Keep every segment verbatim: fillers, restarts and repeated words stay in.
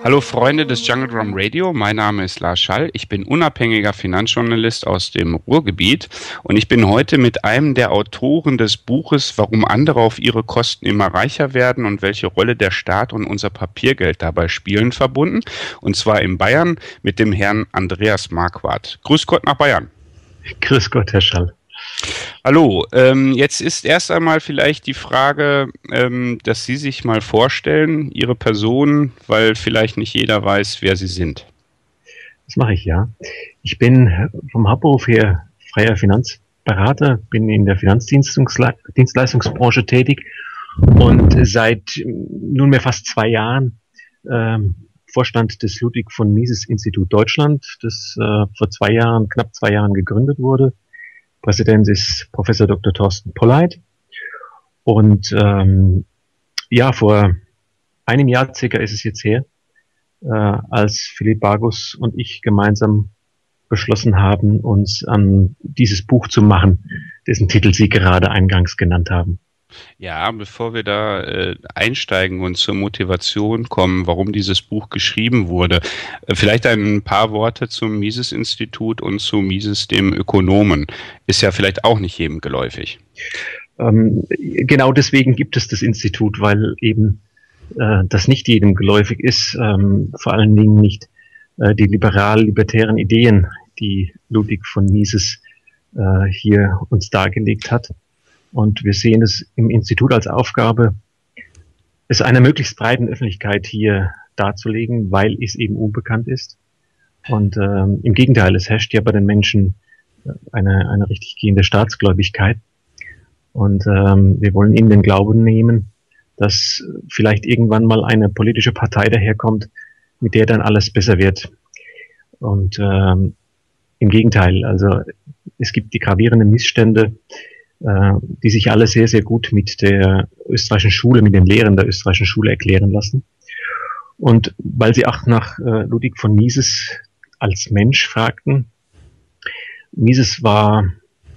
Hallo Freunde des Jungle Drum Radio, mein Name ist Lars Schall, ich bin unabhängiger Finanzjournalist aus dem Ruhrgebiet und ich bin heute mit einem der Autoren des Buches Warum andere auf ihre Kosten immer reicher werden und welche Rolle der Staat und unser Papiergeld dabei spielen verbunden, und zwar in Bayern mit dem Herrn Andreas Marquardt. Grüß Gott nach Bayern. Grüß Gott, Herr Schall. Hallo, ähm, jetzt ist erst einmal vielleicht die Frage, ähm, dass Sie sich mal vorstellen, Ihre Person, weil vielleicht nicht jeder weiß, wer Sie sind. Das mache ich, ja. Ich bin vom Hauptberuf her freier Finanzberater, bin in der Finanzdienstleistungsbranche tätig und seit nunmehr fast zwei Jahren ähm, Vorstand des Ludwig von Mises Institut Deutschland, das äh, vor zwei Jahren, knapp zwei Jahren gegründet wurde. Präsident ist Professor Doktor Thorsten Polleit. Und ähm, ja, vor einem Jahr circa ist es jetzt her, äh, als Philipp Bagus und ich gemeinsam beschlossen haben, uns an dieses Buch zu machen, dessen Titel Sie gerade eingangs genannt haben. Ja, bevor wir da äh, einsteigen und zur Motivation kommen, warum dieses Buch geschrieben wurde, äh, vielleicht ein paar Worte zum Mises-Institut und zu Mises, dem Ökonomen. Ist ja vielleicht auch nicht jedem geläufig. Ähm, genau deswegen gibt es das Institut, weil eben äh, das nicht jedem geläufig ist, ähm, vor allen Dingen nicht äh, die liberal-libertären Ideen, die Ludwig von Mises äh, hier uns dargelegt hat. Und wir sehen es im Institut als Aufgabe, es einer möglichst breiten Öffentlichkeit hier darzulegen, weil es eben unbekannt ist. Und ähm, im Gegenteil, es herrscht ja bei den Menschen eine, eine richtig gehende Staatsgläubigkeit. Und ähm, wir wollen ihnen den Glauben nehmen, dass vielleicht irgendwann mal eine politische Partei daherkommt, mit der dann alles besser wird. Und ähm, im Gegenteil, also es gibt die gravierenden Missstände, die sich alle sehr, sehr gut mit der österreichischen Schule, mit den Lehren der österreichischen Schule erklären lassen. Und weil Sie auch nach äh, Ludwig von Mises als Mensch fragten, Mises war,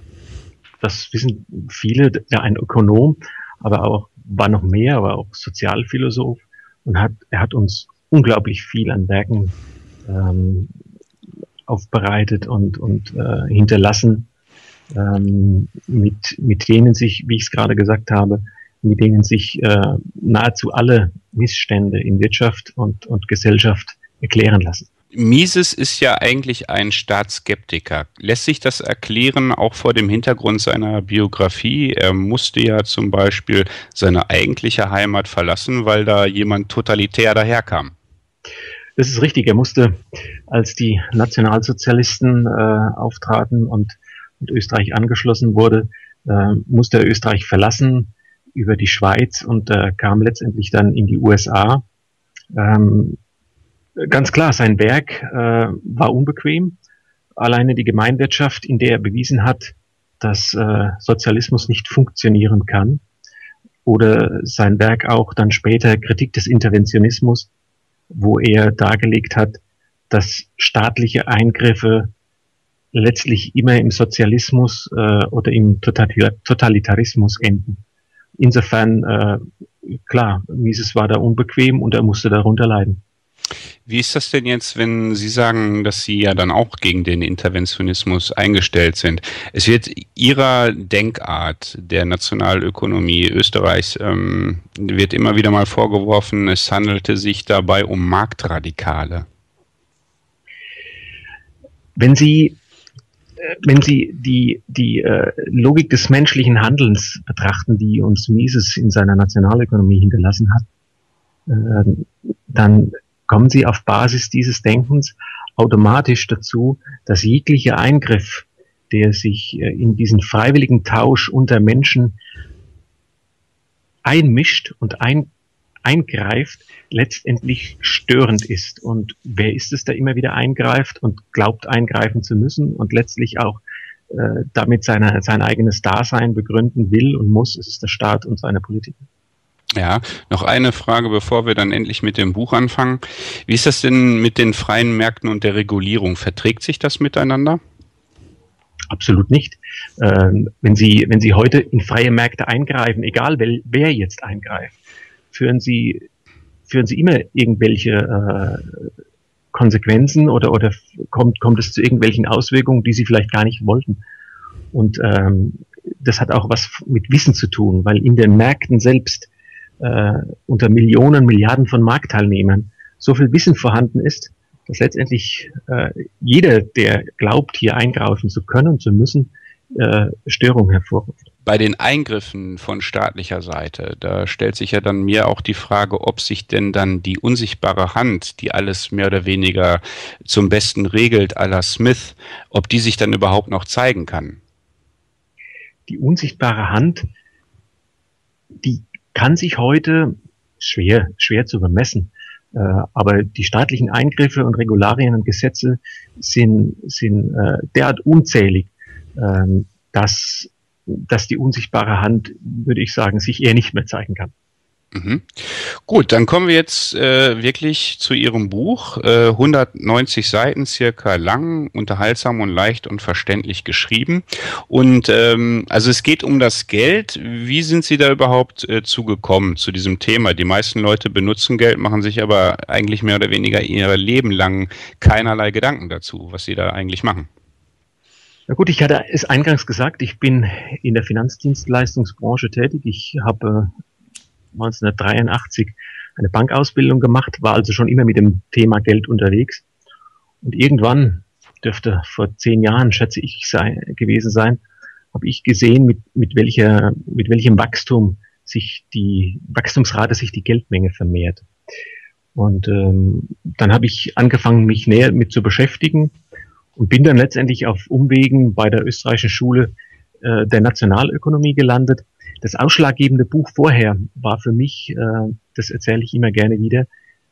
das wissen viele, ja, ein Ökonom, aber auch, war noch mehr, aber auch Sozialphilosoph und hat, er hat uns unglaublich viel an Werken ähm, aufbereitet und, und äh, hinterlassen, Ähm, mit, mit denen sich, wie ich es gerade gesagt habe, mit denen sich äh, nahezu alle Missstände in Wirtschaft und, und Gesellschaft erklären lassen. Mises ist ja eigentlich ein Staatsskeptiker. Lässt sich das erklären, auch vor dem Hintergrund seiner Biografie? Er musste ja zum Beispiel seine eigentliche Heimat verlassen, weil da jemand totalitär daherkam. Das ist richtig. Er musste, als die Nationalsozialisten äh, auftraten und und Österreich angeschlossen wurde, äh, musste er Österreich verlassen über die Schweiz und äh, kam letztendlich dann in die U S A. Ähm, ganz klar, sein Werk äh, war unbequem. Alleine die Gemeinwirtschaft, in der er bewiesen hat, dass äh, Sozialismus nicht funktionieren kann. Oder sein Werk auch dann später Kritik des Interventionismus, wo er dargelegt hat, dass staatliche Eingriffe letztlich immer im Sozialismus äh, oder im Totalitarismus enden. Insofern, äh, klar, Mises war da unbequem und er musste darunter leiden. Wie ist das denn jetzt, wenn Sie sagen, dass Sie ja dann auch gegen den Interventionismus eingestellt sind? Es wird Ihrer Denkart der Nationalökonomie Österreichs ähm, wird immer wieder mal vorgeworfen, es handelte sich dabei um Marktradikale. Wenn Sie Wenn Sie die, die äh, Logik des menschlichen Handelns betrachten, die uns Mises in seiner Nationalökonomie hinterlassen hat, äh, dann kommen Sie auf Basis dieses Denkens automatisch dazu, dass jeglicher Eingriff, der sich äh, in diesen freiwilligen Tausch unter Menschen einmischt und ein, eingreift, letztendlich störend ist. Und wer ist es, der immer wieder eingreift und glaubt, eingreifen zu müssen und letztlich auch äh, damit seine, sein eigenes Dasein begründen will und muss? Es ist der Staat und seine Politik. Ja, noch eine Frage, bevor wir dann endlich mit dem Buch anfangen. Wie ist das denn mit den freien Märkten und der Regulierung? Verträgt sich das miteinander? Absolut nicht. Ähm, wenn Sie, wenn Sie heute in freie Märkte eingreifen, egal wer, wer jetzt eingreift, führen Sie führen sie immer irgendwelche äh, Konsequenzen oder, oder kommt, kommt es zu irgendwelchen Auswirkungen, die sie vielleicht gar nicht wollten. Und ähm, das hat auch was mit Wissen zu tun, weil in den Märkten selbst äh, unter Millionen, Milliarden von Marktteilnehmern so viel Wissen vorhanden ist, dass letztendlich äh, jeder, der glaubt, hier eingreifen zu können und zu müssen, äh, Störungen hervorruft. Bei den Eingriffen von staatlicher Seite, da stellt sich ja dann mir auch die Frage, ob sich denn dann die unsichtbare Hand, die alles mehr oder weniger zum Besten regelt, à la Smith, ob die sich dann überhaupt noch zeigen kann. Die unsichtbare Hand, die kann sich heute schwer, schwer zu bemessen. Äh, aber die staatlichen Eingriffe und Regularien und Gesetze sind, sind äh, derart unzählig, äh, dass dass die unsichtbare Hand, würde ich sagen, sich eher nicht mehr zeigen kann. Mhm. Gut, dann kommen wir jetzt äh, wirklich zu Ihrem Buch. Äh, hundertneunzig Seiten circa lang, unterhaltsam und leicht und verständlich geschrieben. Und ähm, also es geht um das Geld. Wie sind Sie da überhaupt äh, zugekommen zu diesem Thema? Die meisten Leute benutzen Geld, machen sich aber eigentlich mehr oder weniger ihr Leben lang keinerlei Gedanken dazu, was sie da eigentlich machen. Na gut, ich hatte es eingangs gesagt, ich bin in der Finanzdienstleistungsbranche tätig. Ich habe neunzehnhundertdreiundachtzig eine Bankausbildung gemacht, war also schon immer mit dem Thema Geld unterwegs. Und irgendwann, dürfte vor zehn Jahren, schätze ich, sei, gewesen sein, habe ich gesehen, mit, mit, welcher, mit welchem Wachstum sich die Wachstumsrate sich die Geldmenge vermehrt. Und ähm, dann habe ich angefangen, mich näher mit zu beschäftigen. Und bin dann letztendlich auf Umwegen bei der österreichischen Schule äh, der Nationalökonomie gelandet. Das ausschlaggebende Buch vorher war für mich, äh, das erzähle ich immer gerne wieder,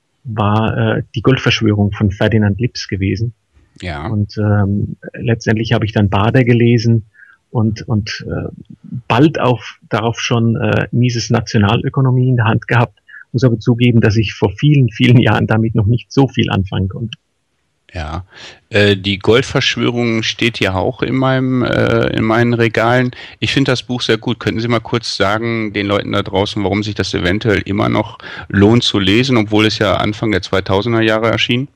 war äh, die Goldverschwörung von Ferdinand Lips gewesen. Ja. Und ähm, letztendlich habe ich dann Bader gelesen und, und äh, bald auch darauf schon äh, Mises Nationalökonomie in der Hand gehabt. Muss aber zugeben, dass ich vor vielen, vielen Jahren damit noch nicht so viel anfangen konnte. Ja, äh, die Goldverschwörung steht ja auch in meinem äh, in meinen Regalen. Ich finde das Buch sehr gut. Könnten Sie mal kurz sagen, den Leuten da draußen, warum sich das eventuell immer noch lohnt zu lesen, obwohl es ja Anfang der zweitausender Jahre erschien?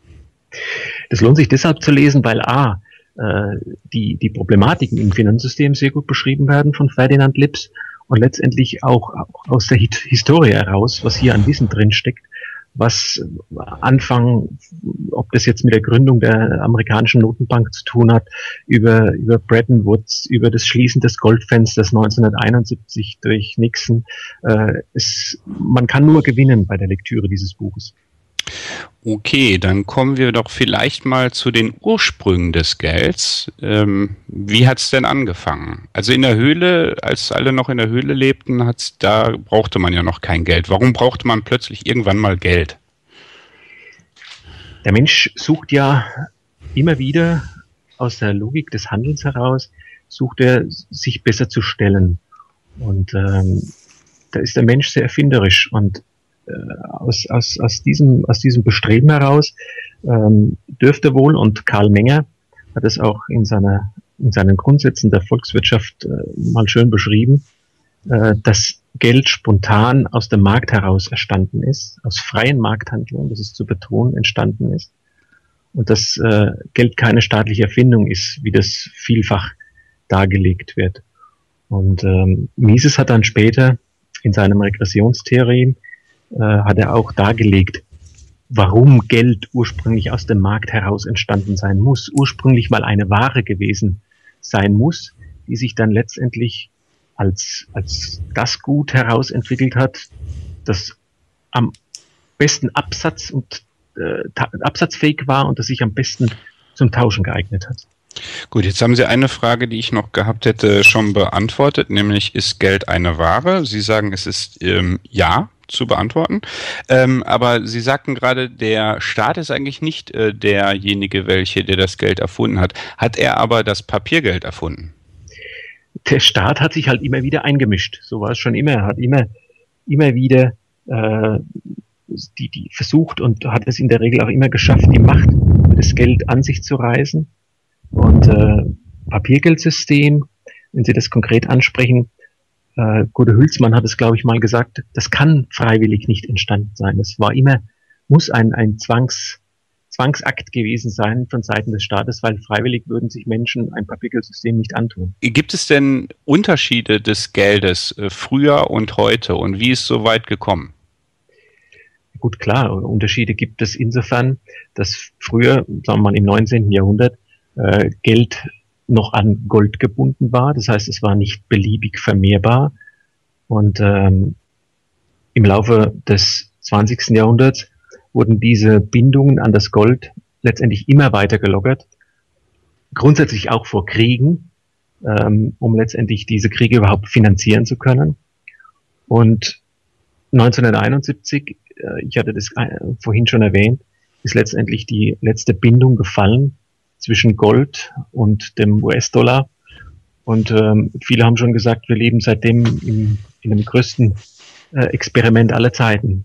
Das lohnt sich deshalb zu lesen, weil a, äh, die, die Problematiken im Finanzsystem sehr gut beschrieben werden von Ferdinand Lips und letztendlich auch, auch aus der Historie heraus, was hier an Wissen drin steckt, was Anfang, ob das jetzt mit der Gründung der amerikanischen Notenbank zu tun hat, über, über Bretton Woods, über das Schließen des Goldfensters neunzehnhunderteinundsiebzig durch Nixon. Äh, es, man kann nur gewinnen bei der Lektüre dieses Buches. Okay, dann kommen wir doch vielleicht mal zu den Ursprüngen des Gelds. Ähm, wie hat es denn angefangen? Also in der Höhle, als alle noch in der Höhle lebten, hat's, da brauchte man ja noch kein Geld. Warum brauchte man plötzlich irgendwann mal Geld? Der Mensch sucht ja immer wieder aus der Logik des Handelns heraus, sucht er sich besser zu stellen. Und ähm, da ist der Mensch sehr erfinderisch und Aus, aus, aus, diesem, aus diesem Bestreben heraus ähm, dürfte wohl, und Karl Menger hat es auch in, seiner, in seinen Grundsätzen der Volkswirtschaft äh, mal schön beschrieben, äh, dass Geld spontan aus dem Markt heraus entstanden ist, aus freien Markthandlungen, das ist zu betonen, entstanden ist, und dass äh, Geld keine staatliche Erfindung ist, wie das vielfach dargelegt wird. Und ähm, Mises hat dann später in seinem Regressionstheorem hat er auch dargelegt, warum Geld ursprünglich aus dem Markt heraus entstanden sein muss, ursprünglich mal eine Ware gewesen sein muss, die sich dann letztendlich als, als das Gut herausentwickelt hat, das am besten Absatz und äh, absatzfähig war und das sich am besten zum Tauschen geeignet hat. Gut, jetzt haben Sie eine Frage, die ich noch gehabt hätte, schon beantwortet, nämlich ist Geld eine Ware? Sie sagen, es ist ähm, ja zu beantworten, ähm, aber Sie sagten gerade, der Staat ist eigentlich nicht äh, derjenige, welche, der das Geld erfunden hat. Hat er aber das Papiergeld erfunden? Der Staat hat sich halt immer wieder eingemischt, so war es schon immer. Er hat immer, immer wieder äh, die, die versucht und hat es in der Regel auch immer geschafft, die Macht über das Geld an sich zu reißen. Und äh, Papiergeldsystem, wenn Sie das konkret ansprechen, äh, Gute Hülsmann hat es, glaube ich, mal gesagt, das kann freiwillig nicht entstanden sein. Es war immer, muss ein, ein Zwangs, Zwangsakt gewesen sein von Seiten des Staates, weil freiwillig würden sich Menschen ein Papiergeldsystem nicht antun. Gibt es denn Unterschiede des Geldes äh, früher und heute und wie ist so weit gekommen? Gut, klar, Unterschiede gibt es insofern, dass früher, sagen wir mal im neunzehnten Jahrhundert, äh, Geld noch an Gold gebunden war. Das heißt, es war nicht beliebig vermehrbar. Und ähm, im Laufe des zwanzigsten Jahrhunderts wurden diese Bindungen an das Gold letztendlich immer weiter gelockert. Grundsätzlich auch vor Kriegen, ähm, um letztendlich diese Kriege überhaupt finanzieren zu können. Und neunzehnhunderteinundsiebzig, äh, ich hatte das äh, vorhin schon erwähnt, ist letztendlich die letzte Bindung gefallen zwischen Gold und dem U S-Dollar. Und ähm, viele haben schon gesagt, wir leben seitdem in, in dem größten äh, Experiment aller Zeiten.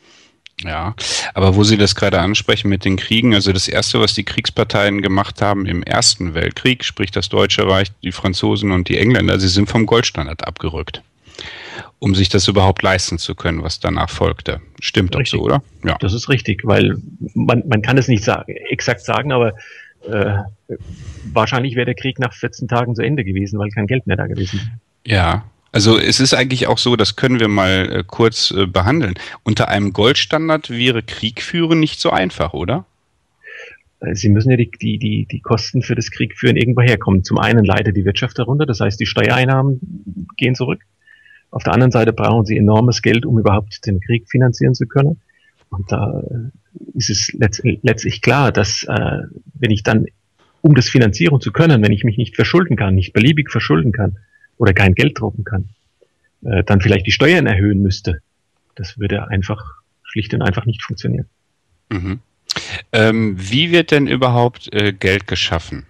Ja, aber wo Sie das gerade ansprechen mit den Kriegen, also das Erste, was die Kriegsparteien gemacht haben im Ersten Weltkrieg, sprich das Deutsche Reich, die Franzosen und die Engländer, sie sind vom Goldstandard abgerückt, um sich das überhaupt leisten zu können, was danach folgte. Stimmt doch so, oder? Ja. Das ist richtig, weil man, man kann es nicht sagen, exakt sagen, aber äh, wahrscheinlich wäre der Krieg nach vierzehn Tagen zu Ende gewesen, weil kein Geld mehr da gewesen wäre. Ja, also es ist eigentlich auch so, das können wir mal äh, kurz äh, behandeln. Unter einem Goldstandard wäre Krieg führen nicht so einfach, oder? Sie müssen ja die, die, die, die Kosten für das Krieg führen irgendwo herkommen. Zum einen leidet die Wirtschaft darunter, das heißt, die Steuereinnahmen gehen zurück. Auf der anderen Seite brauchen sie enormes Geld, um überhaupt den Krieg finanzieren zu können. Und da ist es letzt, letztlich klar, dass äh, wenn ich dann, um das finanzieren zu können, wenn ich mich nicht verschulden kann, nicht beliebig verschulden kann oder kein Geld drucken kann, äh, dann vielleicht die Steuern erhöhen müsste. Das würde einfach schlicht und einfach nicht funktionieren. Mhm. Ähm, wie wird denn überhaupt äh, Geld geschaffen?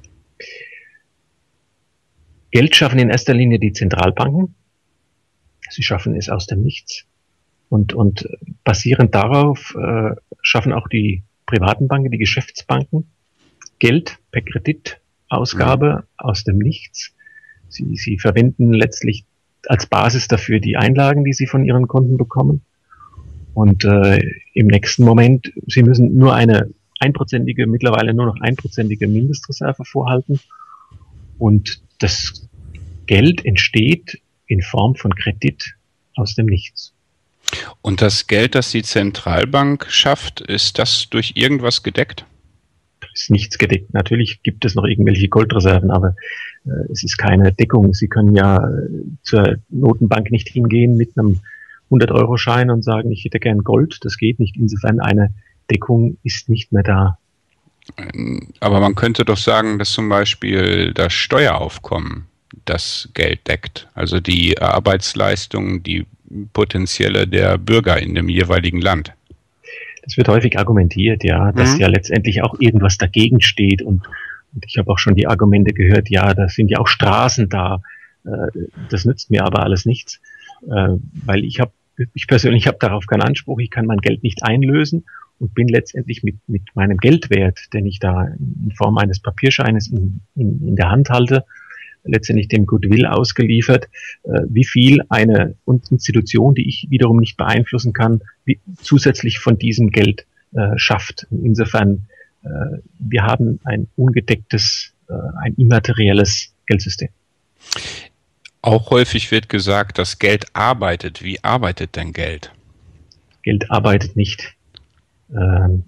Geld schaffen in erster Linie die Zentralbanken. Sie schaffen es aus dem Nichts. Und, und basierend darauf äh, schaffen auch die privaten Banken, die Geschäftsbanken, Geld per Kreditausgabe mhm. aus dem Nichts. Sie, sie verwenden letztlich als Basis dafür die Einlagen, die sie von ihren Konten bekommen. Und äh, im nächsten Moment, sie müssen nur eine einprozentige, mittlerweile nur noch einprozentige Mindestreserve vorhalten. Und das Geld entsteht in Form von Kredit aus dem Nichts. Und das Geld, das die Zentralbank schafft, ist das durch irgendwas gedeckt? Da ist nichts gedeckt. Natürlich gibt es noch irgendwelche Goldreserven, aber äh, es ist keine Deckung. Sie können ja äh, zur Notenbank nicht hingehen mit einem hundert-Euro-Schein und sagen, ich hätte gern Gold. Das geht nicht. Insofern eine Deckung ist nicht mehr da. Aber man könnte doch sagen, dass zum Beispiel das Steueraufkommen das Geld deckt. Also die Arbeitsleistung, die potenzielle der Bürger in dem jeweiligen Land. Das wird häufig argumentiert, ja, dass mhm. ja letztendlich auch irgendwas dagegen steht. Und, und ich habe auch schon die Argumente gehört, ja, da sind ja auch Straßen da. Das nützt mir aber alles nichts, weil ich habe, ich persönlich habe darauf keinen Anspruch. Ich kann mein Geld nicht einlösen und bin letztendlich mit, mit meinem Geldwert, den ich da in Form eines Papierscheines in, in, in der Hand halte, letztendlich dem Goodwill ausgeliefert, äh, wie viel eine Institution, die ich wiederum nicht beeinflussen kann, wie, zusätzlich von diesem Geld äh, schafft. Insofern, äh, wir haben ein ungedecktes, äh, ein immaterielles Geldsystem. Auch häufig wird gesagt, dass Geld arbeitet. Wie arbeitet denn Geld? Geld arbeitet nicht. Ähm,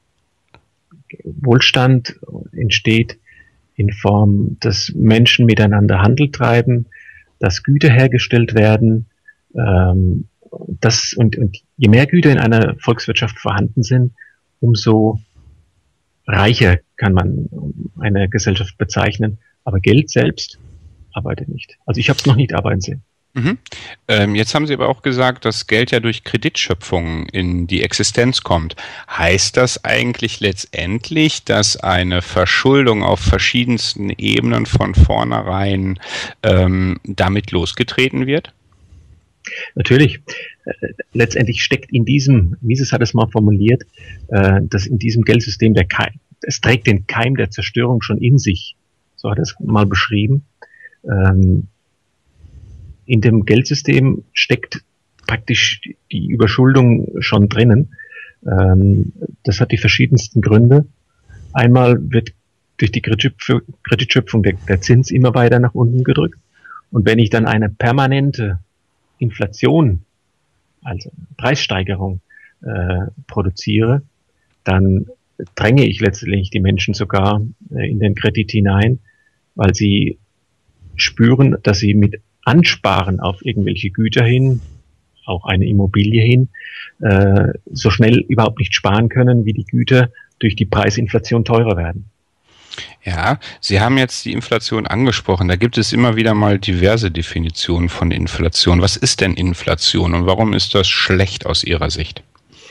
Wohlstand entsteht in Form, dass Menschen miteinander Handel treiben, dass Güter hergestellt werden, ähm, das, und, und je mehr Güter in einer Volkswirtschaft vorhanden sind, umso reicher kann man eine Gesellschaft bezeichnen. Aber Geld selbst arbeitet nicht. Also ich habe es noch nicht arbeiten sehen. Mhm. Ähm, jetzt haben Sie aber auch gesagt, dass Geld ja durch Kreditschöpfung in die Existenz kommt. Heißt das eigentlich letztendlich, dass eine Verschuldung auf verschiedensten Ebenen von vornherein ähm, damit losgetreten wird? Natürlich. Äh, letztendlich steckt in diesem, Mises hat es mal formuliert, äh, dass in diesem Geldsystem der Keim, es trägt den Keim der Zerstörung schon in sich. So hat er es mal beschrieben. Ähm, in dem Geldsystem steckt praktisch die Überschuldung schon drinnen. Ähm, das hat die verschiedensten Gründe. Einmal wird durch die Kreditschöpfung der, der Zins immer weiter nach unten gedrückt. Und wenn ich dann eine permanente Inflation, also Preissteigerung, äh, produziere, dann dränge ich letztlich die Menschen sogar äh, in den Kredit hinein, weil sie spüren, dass sie mit Ansparen auf irgendwelche Güter hin, auch eine Immobilie hin, äh, so schnell überhaupt nicht sparen können, wie die Güter durch die Preisinflation teurer werden. Ja, Sie haben jetzt die Inflation angesprochen. Da gibt es immer wieder mal diverse Definitionen von Inflation. Was ist denn Inflation und warum ist das schlecht aus Ihrer Sicht?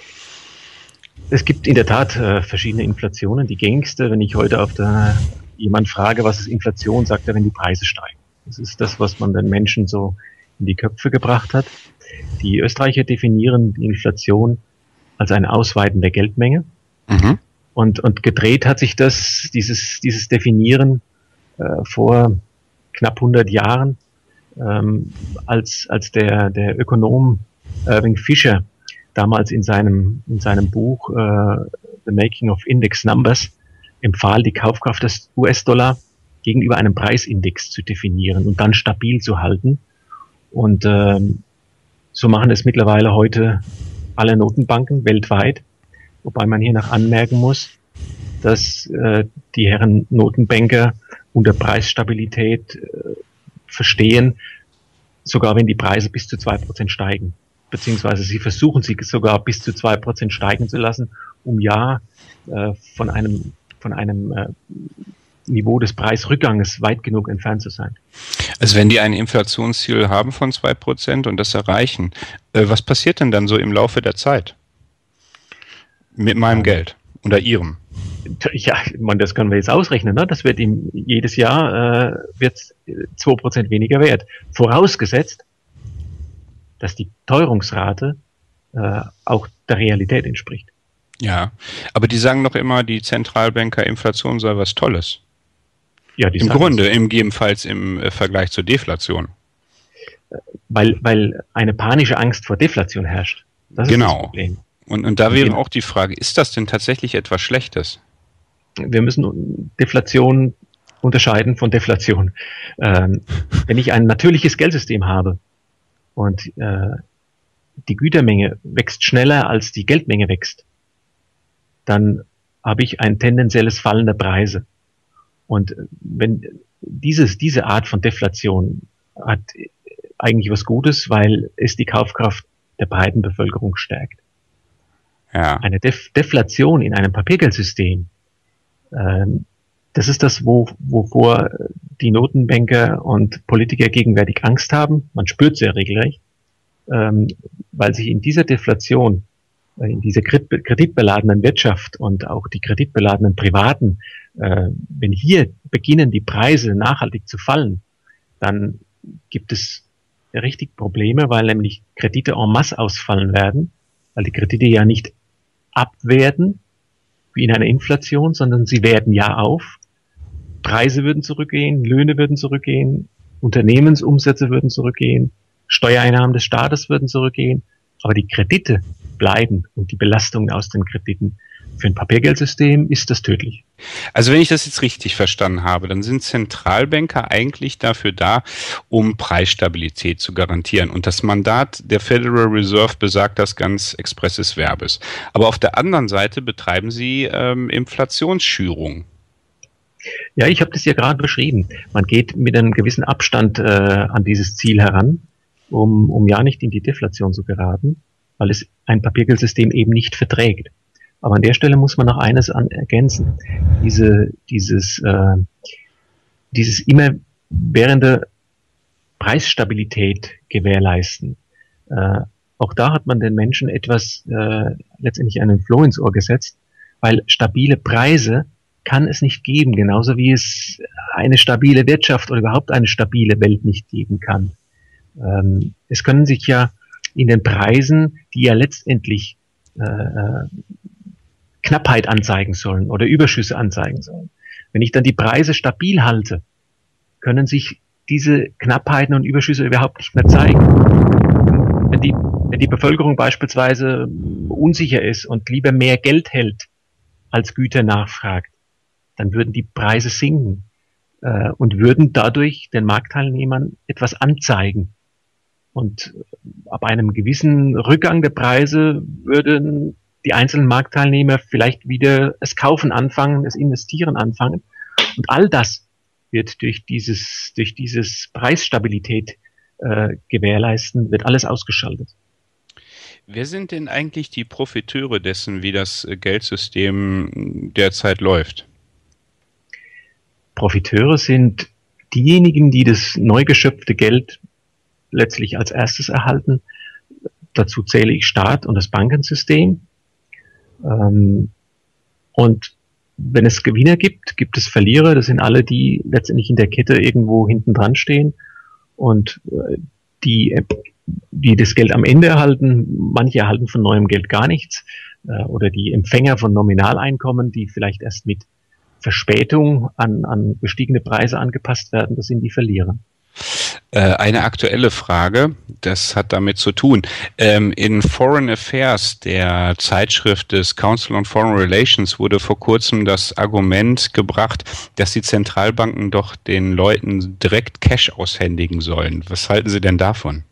Es gibt in der Tat äh, verschiedene Inflationen. Die gängigste, wenn ich heute auf der jemand frage, was ist Inflation, sagt er, wenn die Preise steigen. Das ist das, was man den Menschen so in die Köpfe gebracht hat. Die Österreicher definieren die Inflation als ein Ausweiten der Geldmenge. Mhm. Und, und gedreht hat sich das, dieses, dieses Definieren äh, vor knapp hundert Jahren, ähm, als, als der, der Ökonom Irving Fisher damals in seinem, in seinem Buch äh, The Making of Index Numbers empfahl, die Kaufkraft des U S-Dollar gegenüber einem Preisindex zu definieren und dann stabil zu halten. Und ähm, so machen es mittlerweile heute alle Notenbanken weltweit. Wobei man hier noch anmerken muss, dass äh, die Herren Notenbanker unter Preisstabilität äh, verstehen, sogar wenn die Preise bis zu zwei Prozent steigen. Beziehungsweise sie versuchen, sie sogar bis zu zwei Prozent steigen zu lassen, um ja äh, von einem, von einem äh, Niveau des Preisrückganges weit genug entfernt zu sein. Also wenn die ein Inflationsziel haben von zwei Prozent und das erreichen, äh, was passiert denn dann so im Laufe der Zeit? Mit meinem Geld oder Ihrem? Ja, man, das können wir jetzt ausrechnen. Ne? Das wird ihm jedes Jahr äh, wird zwei Prozent weniger wert. Vorausgesetzt, dass die Teuerungsrate äh, auch der Realität entspricht. Ja, aber die sagen doch immer, die Zentralbanker, Inflation sei was Tolles. Ja, die Im Grunde, im gegebenenfalls im äh, Vergleich zur Deflation. Weil, weil eine panische Angst vor Deflation herrscht. Das ist genau. Das Problem. Und, und da wäre auch die Frage, ist das denn tatsächlich etwas Schlechtes? Wir müssen Deflation unterscheiden von Deflation. Ähm, wenn ich ein natürliches Geldsystem habe und äh, die Gütermenge wächst schneller als die Geldmenge wächst, dann habe ich ein tendenzielles Fallen der Preise. Und wenn dieses, diese Art von Deflation hat eigentlich was Gutes, weil es die Kaufkraft der breiten Bevölkerung stärkt. Ja. Eine Def Deflation in einem Papiergeldsystem, ähm, das ist das, wo, wovor die Notenbanker und Politiker gegenwärtig Angst haben. Man spürt es ja regelrecht, ähm, weil sich in dieser Deflation, äh, in dieser kreditbeladenen Wirtschaft und auch die kreditbeladenen Privaten, äh, wenn hier beginnen die Preise nachhaltig zu fallen, dann gibt es richtig Probleme, weil nämlich Kredite en masse ausfallen werden, weil die Kredite ja nicht abwerten, wie in einer Inflation, sondern sie werten ja auf. Preise würden zurückgehen, Löhne würden zurückgehen, Unternehmensumsätze würden zurückgehen, Steuereinnahmen des Staates würden zurückgehen, aber die Kredite bleiben und die Belastungen aus den Krediten. Für ein Papiergeldsystem ist das tödlich. Also wenn ich das jetzt richtig verstanden habe, dann sind Zentralbanker eigentlich dafür da, um Preisstabilität zu garantieren. Und das Mandat der Federal Reserve besagt das ganz expresses Verbes. Aber auf der anderen Seite betreiben sie ähm, Inflationsschürung. Ja, ich habe das ja gerade beschrieben. Man geht mit einem gewissen Abstand äh, an dieses Ziel heran, um, um ja nicht in die Deflation zu geraten, weil es ein Papiergeldsystem eben nicht verträgt. Aber an der Stelle muss man noch eines an ergänzen. Diese, dieses, äh, dieses immerwährende Preisstabilität gewährleisten. Äh, auch da hat man den Menschen etwas, äh, letztendlich einen Floh ins Ohr gesetzt, weil stabile Preise kann es nicht geben, genauso wie es eine stabile Wirtschaft oder überhaupt eine stabile Welt nicht geben kann. Ähm, es können sich ja in den Preisen, die ja letztendlich äh, Knappheit anzeigen sollen oder Überschüsse anzeigen sollen. Wenn ich dann die Preise stabil halte, können sich diese Knappheiten und Überschüsse überhaupt nicht mehr zeigen. Wenn die, wenn die Bevölkerung beispielsweise unsicher ist und lieber mehr Geld hält, als Güter nachfragt, dann würden die Preise sinken äh, und würden dadurch den Marktteilnehmern etwas anzeigen. Und ab einem gewissen Rückgang der Preise würden die einzelnen Marktteilnehmer vielleicht wieder das Kaufen anfangen, das Investieren anfangen. Und all das wird durch dieses, durch dieses Preisstabilität äh, gewährleisten, wird alles ausgeschaltet. Wer sind denn eigentlich die Profiteure dessen, wie das Geldsystem derzeit läuft? Profiteure sind diejenigen, die das neu geschöpfte Geld letztlich als erstes erhalten. Dazu zähle ich Staat und das Bankensystem. Ähm, und wenn es Gewinner gibt, gibt es Verlierer. Das sind alle, die letztendlich in der Kette irgendwo hinten dran stehen und äh, die, die das Geld am Ende erhalten. Manche erhalten von neuem Geld gar nichts äh, oder die Empfänger von Nominaleinkommen, die vielleicht erst mit Verspätung an, an gestiegene Preise angepasst werden. Das sind die Verlierer. Eine aktuelle Frage, das hat damit zu tun. In Foreign Affairs, der Zeitschrift des Council on Foreign Relations, wurde vor kurzem das Argument gebracht, dass die Zentralbanken doch den Leuten direkt Cash aushändigen sollen. Was halten Sie denn davon?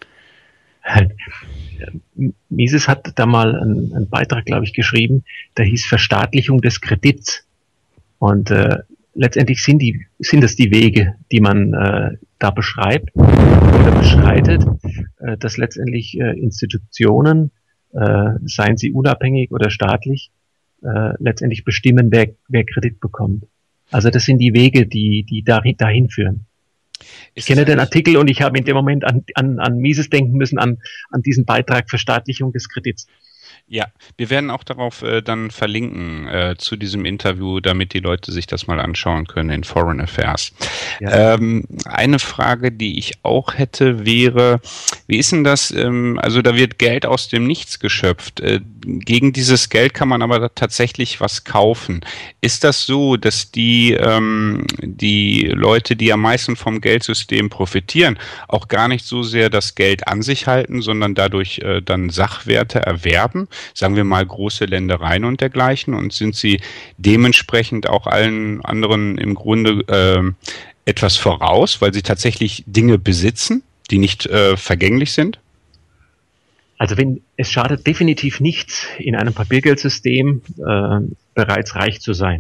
Mises hat da mal einen, einen Beitrag, glaube ich, geschrieben, der hieß Verstaatlichung des Kredits. Und äh, letztendlich sind die sind es die Wege, die man äh, da beschreibt oder beschreitet, äh, dass letztendlich äh, Institutionen, äh, seien sie unabhängig oder staatlich, äh, letztendlich bestimmen, wer, wer Kredit bekommt. Also das sind die Wege, die die dahin, dahin führen. Ich kenne den Artikel und ich habe in dem Moment an, an, an Mises denken müssen, an, an diesen Beitrag Verstaatlichung des Kredits. Ja, wir werden auch darauf äh, dann verlinken äh, zu diesem Interview, damit die Leute sich das mal anschauen können in Foreign Affairs. Ja. Ähm, eine Frage, die ich auch hätte, wäre, wie ist denn das, ähm, also da wird Geld aus dem Nichts geschöpft. Äh, gegen dieses Geld kann man aber tatsächlich was kaufen. Ist das so, dass die, ähm, die Leute, die am meisten vom Geldsystem profitieren, auch gar nicht so sehr das Geld an sich halten, sondern dadurch äh, dann Sachwerte erwerben? Sagen wir mal große Ländereien und dergleichen, und sind sie dementsprechend auch allen anderen im Grunde äh, etwas voraus, weil sie tatsächlich Dinge besitzen, die nicht äh, vergänglich sind? Also wenn es schadet definitiv nichts, in einem Papiergeldsystem äh, bereits reich zu sein,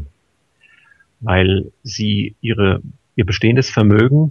weil sie ihre ihr bestehendes Vermögen,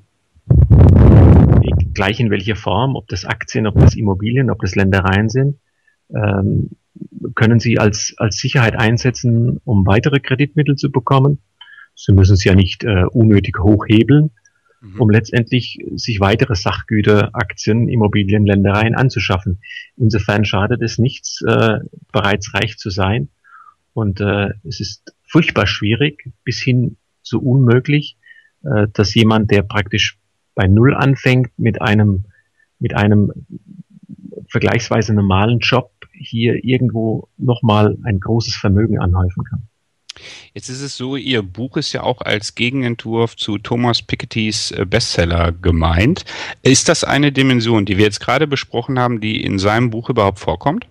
gleich in welcher Form, ob das Aktien, ob das Immobilien, ob das Ländereien sind, ähm, können Sie als als Sicherheit einsetzen, um weitere Kreditmittel zu bekommen. Sie müssen es ja nicht äh, unnötig hochhebeln, mhm. um letztendlich sich weitere Sachgüter, Aktien, Immobilien, Ländereien anzuschaffen. Insofern schadet es nichts, äh, bereits reich zu sein. Und äh, es ist furchtbar schwierig, bis hin zu unmöglich, äh, dass jemand, der praktisch bei Null anfängt, mit einem mit einem vergleichsweise normalen Job hier irgendwo nochmal ein großes Vermögen anhäufen kann. Jetzt ist es so, Ihr Buch ist ja auch als Gegenentwurf zu Thomas Pikettys Bestseller gemeint. Ist das eine Dimension, die wir jetzt gerade besprochen haben, die in seinem Buch überhaupt vorkommt?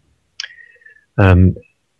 Ähm,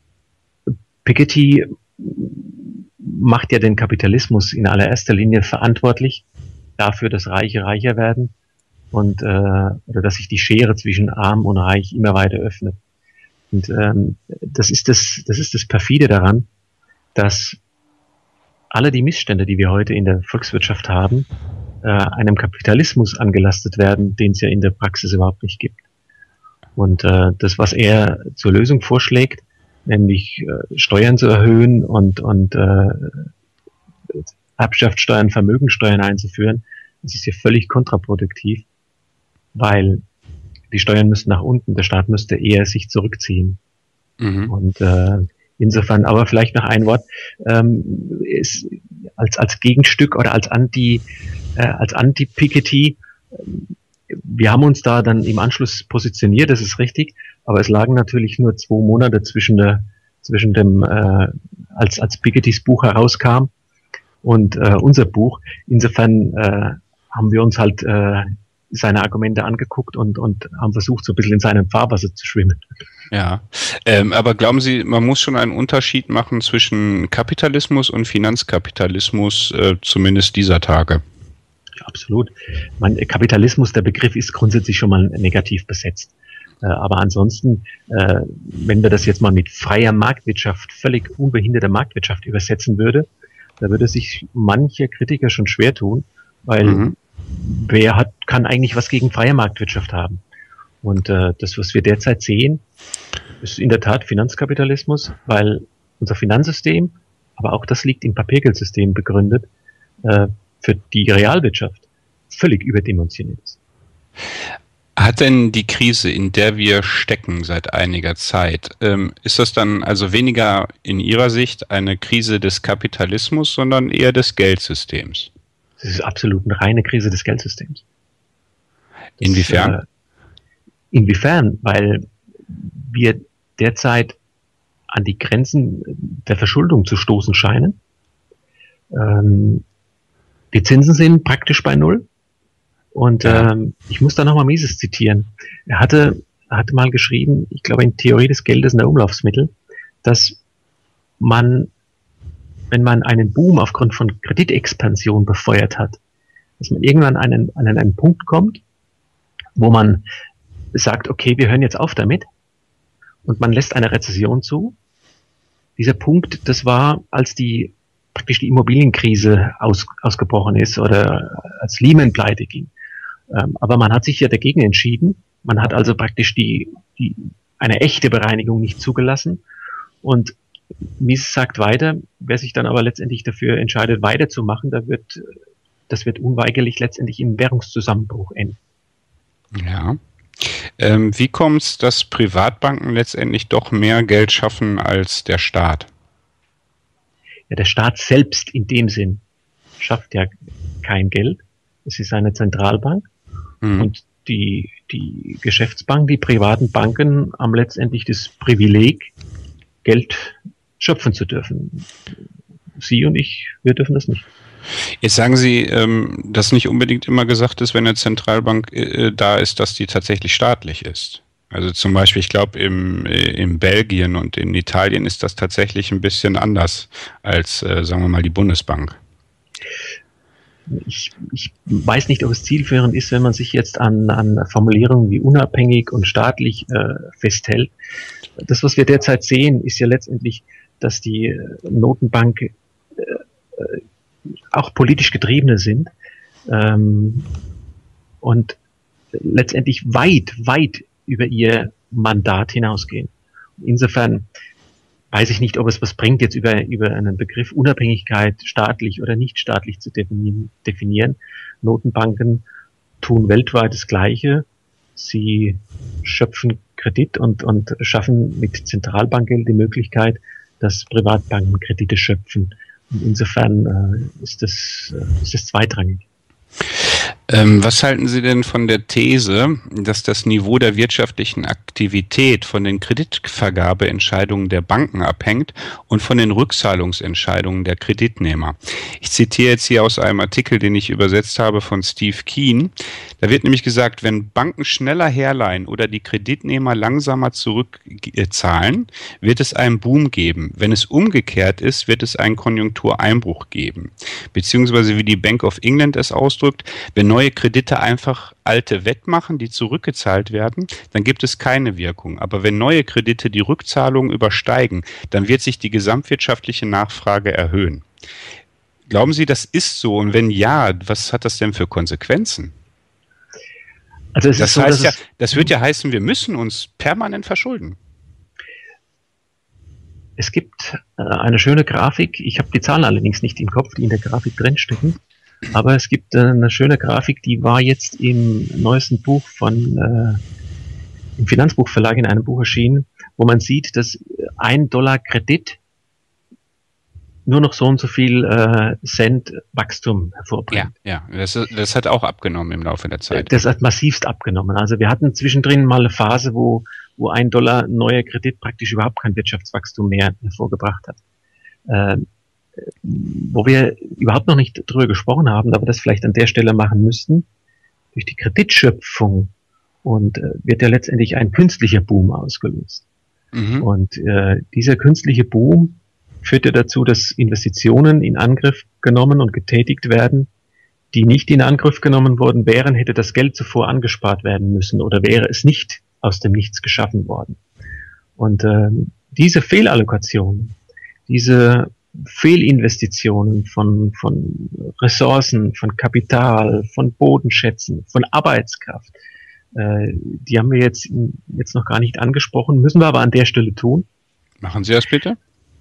Piketty macht ja den Kapitalismus in allererster Linie verantwortlich dafür, dass Reiche reicher werden und äh, oder dass sich die Schere zwischen Arm und Reich immer weiter öffnet. Und ähm, das ist das, das ist das perfide daran, dass alle die Missstände, die wir heute in der Volkswirtschaft haben, äh, einem Kapitalismus angelastet werden, den es ja in der Praxis überhaupt nicht gibt. Und äh, das, was er zur Lösung vorschlägt, nämlich äh, Steuern zu erhöhen und und äh, Erbschaftssteuern, Vermögensteuern einzuführen, das ist ja völlig kontraproduktiv, weil die Steuern müssten nach unten, der Staat müsste eher sich zurückziehen. Mhm. Und äh, insofern, aber vielleicht noch ein Wort, ähm, ist als als Gegenstück oder als Anti äh, als Anti-Piketty, äh, wir haben uns da dann im Anschluss positioniert, das ist richtig, aber es lagen natürlich nur zwei Monate zwischen der zwischen dem äh, als als Pikettys Buch herauskam und äh, unser Buch. Insofern äh, haben wir uns halt äh, seine Argumente angeguckt und, und haben versucht, so ein bisschen in seinem Fahrwasser zu schwimmen. Ja, ähm, aber glauben Sie, man muss schon einen Unterschied machen zwischen Kapitalismus und Finanzkapitalismus, äh, zumindest dieser Tage? Ja, absolut. Mein Kapitalismus, der Begriff ist grundsätzlich schon mal negativ besetzt. Äh, aber ansonsten, äh, wenn wir das jetzt mal mit freier Marktwirtschaft, völlig unbehinderter Marktwirtschaft übersetzen würde, da würde sich manche Kritiker schon schwer tun, weil mhm. wer hat, kann eigentlich was gegen freie Marktwirtschaft haben? Und äh, das, was wir derzeit sehen, ist in der Tat Finanzkapitalismus, weil unser Finanzsystem, aber auch das liegt im Papiergeldsystem begründet, äh, für die Realwirtschaft völlig überdimensioniert ist. Hat denn die Krise, in der wir stecken seit einiger Zeit, ähm, ist das dann also weniger in Ihrer Sicht eine Krise des Kapitalismus, sondern eher des Geldsystems? Das ist absolut eine reine Krise des Geldsystems. Das, Inwiefern? Äh, inwiefern? Weil wir derzeit an die Grenzen der Verschuldung zu stoßen scheinen. Ähm, die Zinsen sind praktisch bei Null. Und ja. ähm, ich muss da nochmal Mises zitieren. Er hatte, er hatte mal geschrieben, ich glaube in Theorie des Geldes und der Umlaufsmittel, dass man, wenn man einen Boom aufgrund von Kreditexpansion befeuert hat, dass man irgendwann an einen, an einen Punkt kommt, wo man sagt, okay, wir hören jetzt auf damit und man lässt eine Rezession zu. Dieser Punkt, das war, als die praktisch die Immobilienkrise aus, ausgebrochen ist oder als Lehman-Pleite ging. Ähm, aber man hat sich ja dagegen entschieden. Man hat also praktisch die, die eine echte Bereinigung nicht zugelassen. Und Mises sagt weiter, wer sich dann aber letztendlich dafür entscheidet, weiterzumachen, da wird, das wird unweigerlich letztendlich im Währungszusammenbruch enden. Ja. Ähm, wie kommt es, dass Privatbanken letztendlich doch mehr Geld schaffen als der Staat? Ja, der Staat selbst in dem Sinn schafft ja kein Geld. Es ist eine Zentralbank. Mhm. Und die, die Geschäftsbanken, die privaten Banken haben letztendlich das Privileg, Geld schöpfen zu dürfen. Sie und ich, wir dürfen das nicht. Jetzt sagen Sie, ähm, dass nicht unbedingt immer gesagt ist, wenn eine Zentralbank äh, da ist, dass die tatsächlich staatlich ist. Also zum Beispiel, ich glaube, im, in Belgien und in Italien ist das tatsächlich ein bisschen anders als, äh, sagen wir mal, die Bundesbank. Ich, ich weiß nicht, ob es zielführend ist, wenn man sich jetzt an, an Formulierungen wie unabhängig und staatlich äh, festhält. Das, was wir derzeit sehen, ist ja letztendlich, dass die Notenbank äh, auch politisch Getriebene sind ähm, und letztendlich weit, weit über ihr Mandat hinausgehen. Insofern weiß ich nicht, ob es was bringt, jetzt über, über einen Begriff Unabhängigkeit staatlich oder nicht staatlich zu definieren. definieren. Notenbanken tun weltweit das Gleiche. Sie schöpfen Kredit und, und schaffen mit Zentralbankgeld die Möglichkeit, dass Privatbanken Kredite schöpfen. Und insofern äh, ist das, äh, ist das zweitrangig. Ähm, was halten Sie denn von der These, dass das Niveau der wirtschaftlichen Aktivität von den Kreditvergabeentscheidungen der Banken abhängt und von den Rückzahlungsentscheidungen der Kreditnehmer? Ich zitiere jetzt hier aus einem Artikel, den ich übersetzt habe von Steve Keen. Da wird nämlich gesagt, wenn Banken schneller herleihen oder die Kreditnehmer langsamer zurückzahlen, wird es einen Boom geben. Wenn es umgekehrt ist, wird es einen Konjunktureinbruch geben. Beziehungsweise wie die Bank of England es ausdrückt, wenn neue Kredite einfach alte wettmachen, die zurückgezahlt werden, dann gibt es keine Wirkung. Aber wenn neue Kredite die Rückzahlungen übersteigen, dann wird sich die gesamtwirtschaftliche Nachfrage erhöhen. Glauben Sie, das ist so? Und wenn ja, was hat das denn für Konsequenzen? Also es das ist so, heißt ja, das wird ja heißen, wir müssen uns permanent verschulden. Es gibt äh, eine schöne Grafik, ich habe die Zahlen allerdings nicht im Kopf, die in der Grafik drinstecken, aber es gibt äh, eine schöne Grafik, die war jetzt im neuesten Buch von äh, im Finanzbuchverlag in einem Buch erschienen, wo man sieht, dass ein Dollar Kredit nur noch so und so viel äh, Cent Wachstum hervorbringt. Ja, ja, das, das hat auch abgenommen im Laufe der Zeit. Das hat massivst abgenommen. Also wir hatten zwischendrin mal eine Phase, wo, wo ein Dollar neuer Kredit praktisch überhaupt kein Wirtschaftswachstum mehr hervorgebracht hat. Äh, wo wir überhaupt noch nicht drüber gesprochen haben, aber das vielleicht an der Stelle machen müssten, durch die Kreditschöpfung und äh, wird ja letztendlich ein künstlicher Boom ausgelöst. Mhm. Und äh, dieser künstliche Boom führt ja dazu, dass Investitionen in Angriff genommen und getätigt werden, die nicht in Angriff genommen worden wären, hätte das Geld zuvor angespart werden müssen oder wäre es nicht aus dem Nichts geschaffen worden. Und äh, diese Fehlallokation, diese Fehlinvestitionen von, von Ressourcen, von Kapital, von Bodenschätzen, von Arbeitskraft, äh, die haben wir jetzt, jetzt noch gar nicht angesprochen, müssen wir aber an der Stelle tun. Machen Sie das bitte.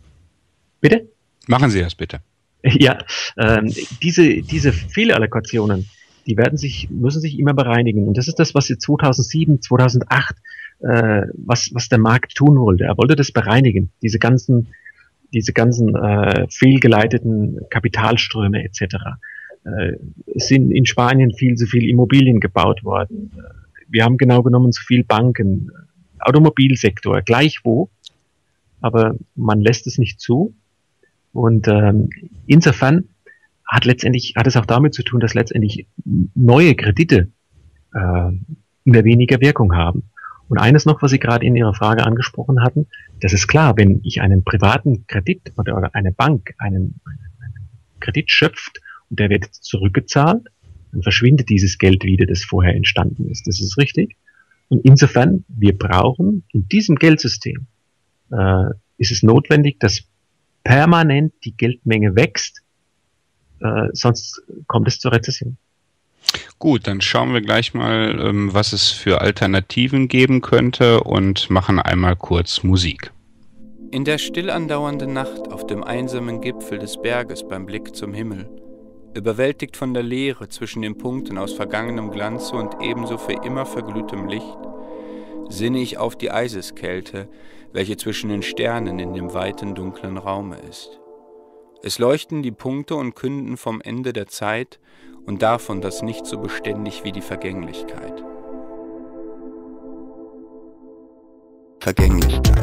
Bitte? Machen Sie das bitte. Ja, ähm, diese, diese Fehlallokationen, die werden sich, müssen sich immer bereinigen. Und das ist das, was jetzt zweitausendsieben, zweitausendacht, äh, was, was der Markt tun wollte. Er wollte das bereinigen. Diese ganzen, diese ganzen, äh, fehlgeleiteten Kapitalströme et cetera. Äh, es sind in Spanien viel zu viel Immobilien gebaut worden. Wir haben genau genommen zu viel Banken, Automobilsektor, gleichwo. Aber man lässt es nicht zu. Und ähm, insofern hat letztendlich hat es auch damit zu tun, dass letztendlich neue Kredite äh, immer weniger Wirkung haben. Und eines noch, was Sie gerade in Ihrer Frage angesprochen hatten, das ist klar, wenn ich einen privaten Kredit oder, oder eine Bank einen, einen Kredit schöpft und der wird zurückgezahlt, dann verschwindet dieses Geld wieder, das vorher entstanden ist. Das ist richtig. Und insofern, wir brauchen in diesem Geldsystem, äh, ist es notwendig, dass permanent die Geldmenge wächst, äh, sonst kommt es zur Rezession. Gut, dann schauen wir gleich mal, ähm, was es für Alternativen geben könnte und machen einmal kurz Musik. In der still andauernden Nacht auf dem einsamen Gipfel des Berges beim Blick zum Himmel, überwältigt von der Leere zwischen den Punkten aus vergangenem Glanze und ebenso für immer verglühtem Licht, sinne ich auf die Eiseskälte, welche zwischen den Sternen in dem weiten, dunklen Raume ist. Es leuchten die Punkte und künden vom Ende der Zeit und davon das nicht so beständig wie die Vergänglichkeit. Vergänglichkeit.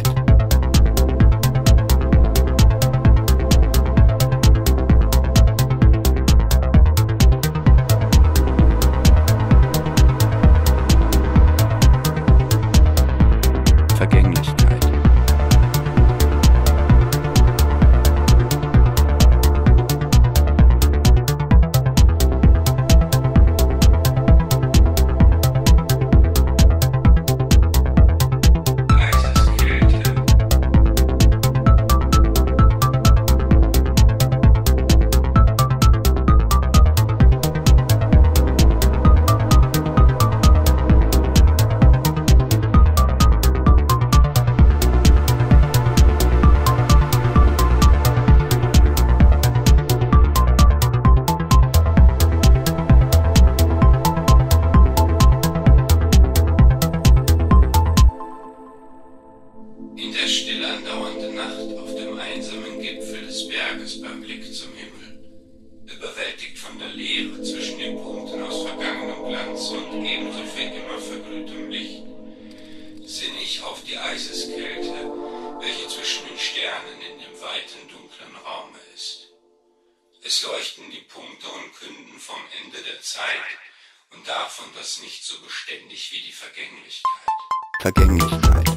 Es leuchten die Punkte und künden vom Ende der Zeit und davon das nicht so beständig wie die Vergänglichkeit. Vergänglichkeit.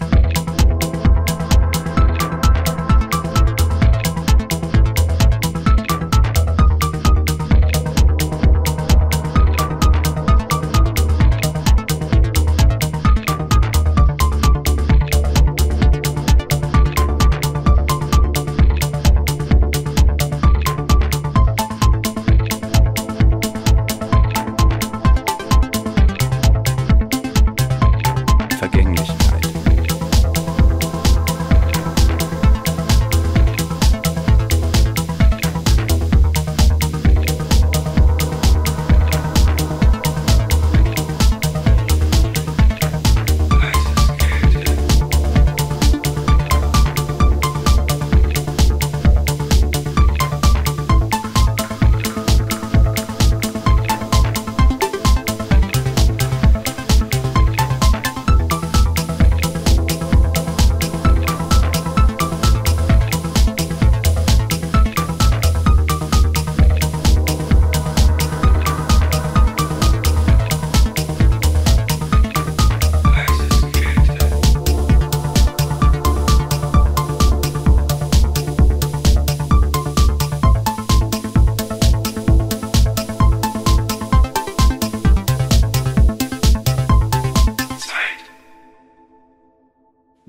Vergänglichkeit.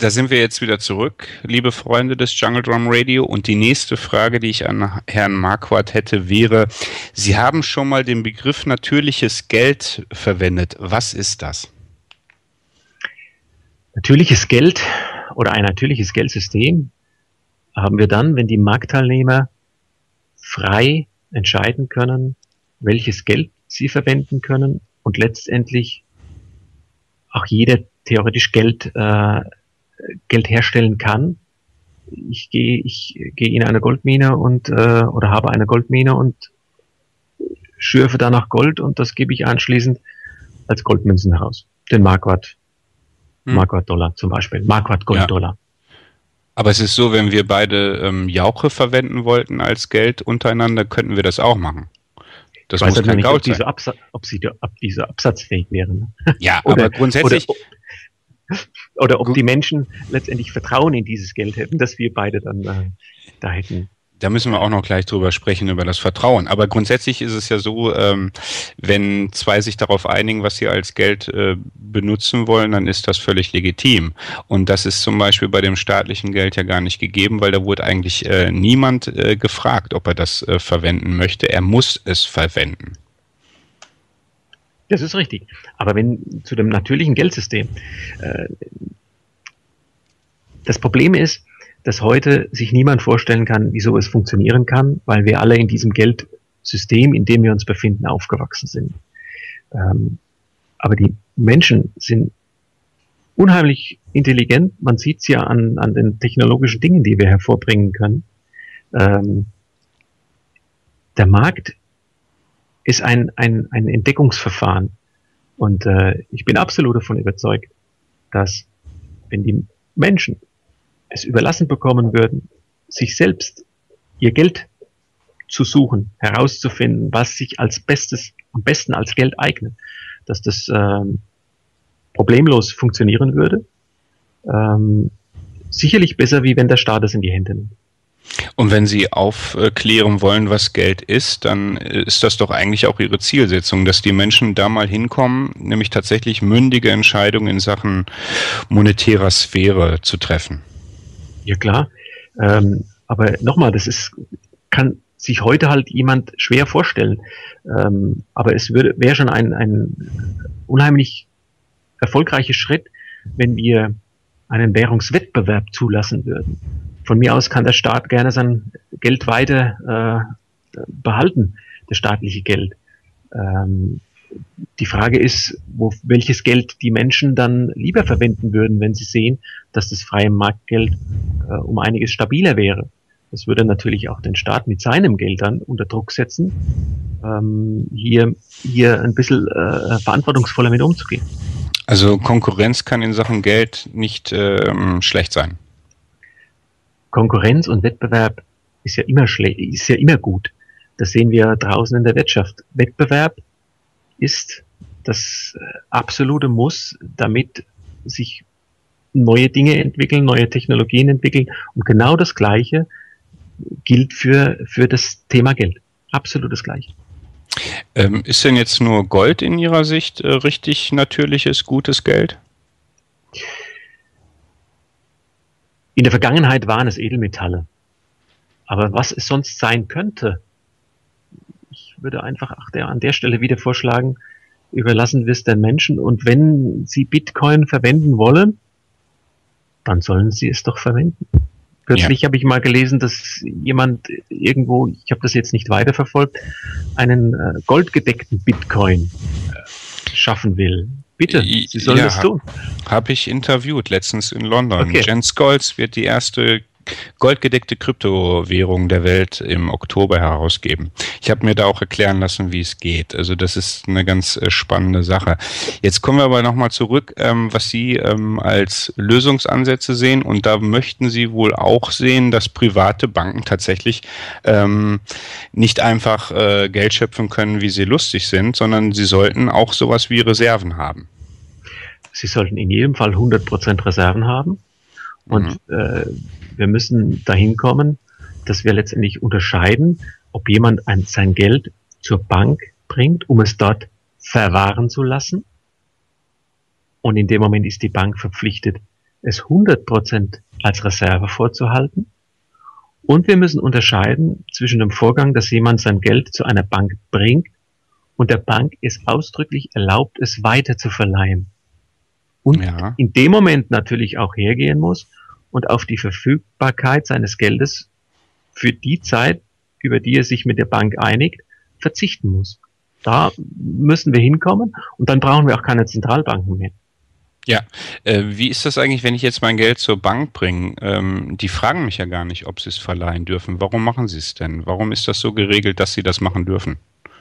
Da sind wir jetzt wieder zurück, liebe Freunde des Jungle Drum Radio. Und die nächste Frage, die ich an Herrn Marquardt hätte, wäre, Sie haben schon mal den Begriff natürliches Geld verwendet. Was ist das? Natürliches Geld oder ein natürliches Geldsystem haben wir dann, wenn die Marktteilnehmer frei entscheiden können, welches Geld sie verwenden können und letztendlich auch jeder theoretisch Geld äh, Geld herstellen kann. Ich gehe ich gehe in eine Goldmine und äh, oder habe eine Goldmine und schürfe danach Gold und das gebe ich anschließend als Goldmünzen heraus. Den Marquardt, hm. Marquardt Dollar zum Beispiel, Marquardt Golddollar. Ja. Aber es ist so, wenn wir beide ähm, Jauche verwenden wollten als Geld untereinander, könnten wir das auch machen. Das ich muss weiß kein nicht, Gold ob diese, sein. Absa ob sie ob diese absatzfähig wären. Ja, oder, aber grundsätzlich... Oder, Oder ob die Menschen letztendlich Vertrauen in dieses Geld hätten, dass wir beide dann äh, da hätten. Da müssen wir auch noch gleich drüber sprechen, über das Vertrauen. Aber grundsätzlich ist es ja so, ähm, wenn zwei sich darauf einigen, was sie als Geld äh, benutzen wollen, dann ist das völlig legitim. Und das ist zum Beispiel bei dem staatlichen Geld ja gar nicht gegeben, weil da wurde eigentlich äh, niemand äh, gefragt, ob er das äh, verwenden möchte. Er muss es verwenden. Das ist richtig. Aber wenn zu dem natürlichen Geldsystem, äh, das Problem ist, dass heute sich niemand vorstellen kann, wieso es funktionieren kann, weil wir alle in diesem Geldsystem, in dem wir uns befinden, aufgewachsen sind. Ähm, aber die Menschen sind unheimlich intelligent. Man sieht es ja an, an den technologischen Dingen, die wir hervorbringen können. Ähm, der Markt ist ein, ein, ein Entdeckungsverfahren. Und äh, ich bin absolut davon überzeugt, dass wenn die Menschen es überlassen bekommen würden, sich selbst ihr Geld zu suchen, herauszufinden, was sich als Bestes, am besten als Geld eignet, dass das ähm, problemlos funktionieren würde. Ähm, sicherlich besser, wie wenn der Staat es in die Hände nimmt. Und wenn Sie aufklären wollen, was Geld ist, dann ist das doch eigentlich auch Ihre Zielsetzung, dass die Menschen da mal hinkommen, nämlich tatsächlich mündige Entscheidungen in Sachen monetärer Sphäre zu treffen. Ja klar, ähm, aber nochmal, das ist, kann sich heute halt jemand schwer vorstellen, ähm, aber es würde wäre schon ein, ein unheimlich erfolgreicher Schritt, wenn wir einen Währungswettbewerb zulassen würden. Von mir aus kann der Staat gerne sein Geld weiter äh, behalten, das staatliche Geld. Ähm, die Frage ist, wo, welches Geld die Menschen dann lieber verwenden würden, wenn sie sehen, dass das freie Marktgeld äh, um einiges stabiler wäre. Das würde natürlich auch den Staat mit seinem Geld dann unter Druck setzen, ähm, hier, hier ein bisschen äh, verantwortungsvoller mit umzugehen. Also Konkurrenz kann in Sachen Geld nicht ähm, schlecht sein. Konkurrenz und Wettbewerb ist ja immer schlecht, ist ja immer gut. Das sehen wir draußen in der Wirtschaft. Wettbewerb ist das absolute Muss, damit sich neue Dinge entwickeln, neue Technologien entwickeln. Und genau das Gleiche gilt für, für das Thema Geld. Absolut das Gleiche. Ähm, ist denn jetzt nur Gold in Ihrer Sicht äh, richtig natürliches, gutes Geld? In der Vergangenheit waren es Edelmetalle. Aber was es sonst sein könnte, ich würde einfach ach, der, an der Stelle wieder vorschlagen, überlassen wir es den Menschen. Und wenn sie Bitcoin verwenden wollen, dann sollen sie es doch verwenden. Kürzlich ja. habe ich mal gelesen, dass jemand irgendwo, ich habe das jetzt nicht weiterverfolgt, einen äh, goldgedeckten Bitcoin äh, schaffen will. Bitte, Sie sollen ja, das tun. Habe ich interviewt, letztens in London. Okay. Jens Scholz wird die erste goldgedeckte Kryptowährung der Welt im Oktober herausgeben. Ich habe mir da auch erklären lassen, wie es geht. Also das ist eine ganz äh, spannende Sache. Jetzt kommen wir aber nochmal zurück, ähm, was Sie ähm, als Lösungsansätze sehen. Und da möchten Sie wohl auch sehen, dass private Banken tatsächlich ähm, nicht einfach äh, Geld schöpfen können, wie sie lustig sind, sondern sie sollten auch sowas wie Reserven haben. Sie sollten in jedem Fall hundert Prozent Reserven haben. Und mhm. äh, wir müssen dahin kommen, dass wir letztendlich unterscheiden, ob jemand ein, sein Geld zur Bank bringt, um es dort verwahren zu lassen. Und in dem Moment ist die Bank verpflichtet, es hundert Prozent als Reserve vorzuhalten. Und wir müssen unterscheiden zwischen dem Vorgang, dass jemand sein Geld zu einer Bank bringt und der Bank ist ausdrücklich erlaubt, es weiter zu verleihen. Und ja. in dem Moment natürlich auch hergehen muss und auf die Verfügbarkeit seines Geldes für die Zeit, über die er sich mit der Bank einigt, verzichten muss. Da müssen wir hinkommen und dann brauchen wir auch keine Zentralbanken mehr. Ja, äh, wie ist das eigentlich, wenn ich jetzt mein Geld zur Bank bringe? Ähm, die fragen mich ja gar nicht, ob sie es verleihen dürfen. Warum machen sie es denn? Warum ist das so geregelt, dass sie das machen dürfen?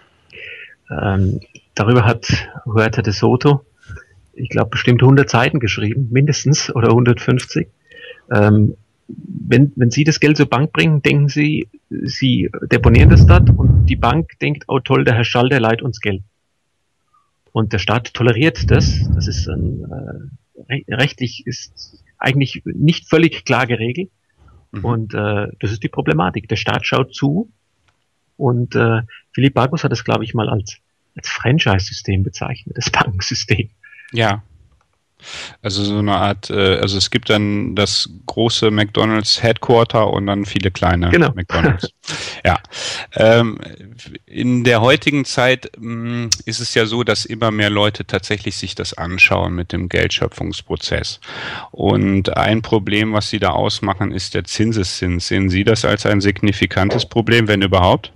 Ähm, darüber hat Huerta de Soto, ich glaube, bestimmt hundert Seiten geschrieben, mindestens, oder hundertfünfzig. Ähm, wenn, wenn Sie das Geld zur Bank bringen, denken Sie, Sie deponieren das dort und die Bank denkt, oh toll, der Herr Schall, der leiht uns Geld. Und der Staat toleriert das. Das ist ein, äh, rechtlich ist eigentlich nicht völlig klar geregelt. Mhm. Und äh, das ist die Problematik. Der Staat schaut zu. Und äh, Philipp Bargus hat es, glaube ich, mal als, als Franchise-System bezeichnet, das Bankensystem. Ja. Also so eine Art, äh, also es gibt dann das große McDonald's Headquarter und dann viele kleine genau. McDonald's. Ja. Ähm, in der heutigen Zeit mh, ist es ja so, dass immer mehr Leute tatsächlich sich das anschauen mit dem Geldschöpfungsprozess. Und ein Problem, was sie da ausmachen, ist der Zinseszins. Sehen Sie das als ein signifikantes Problem, wenn überhaupt?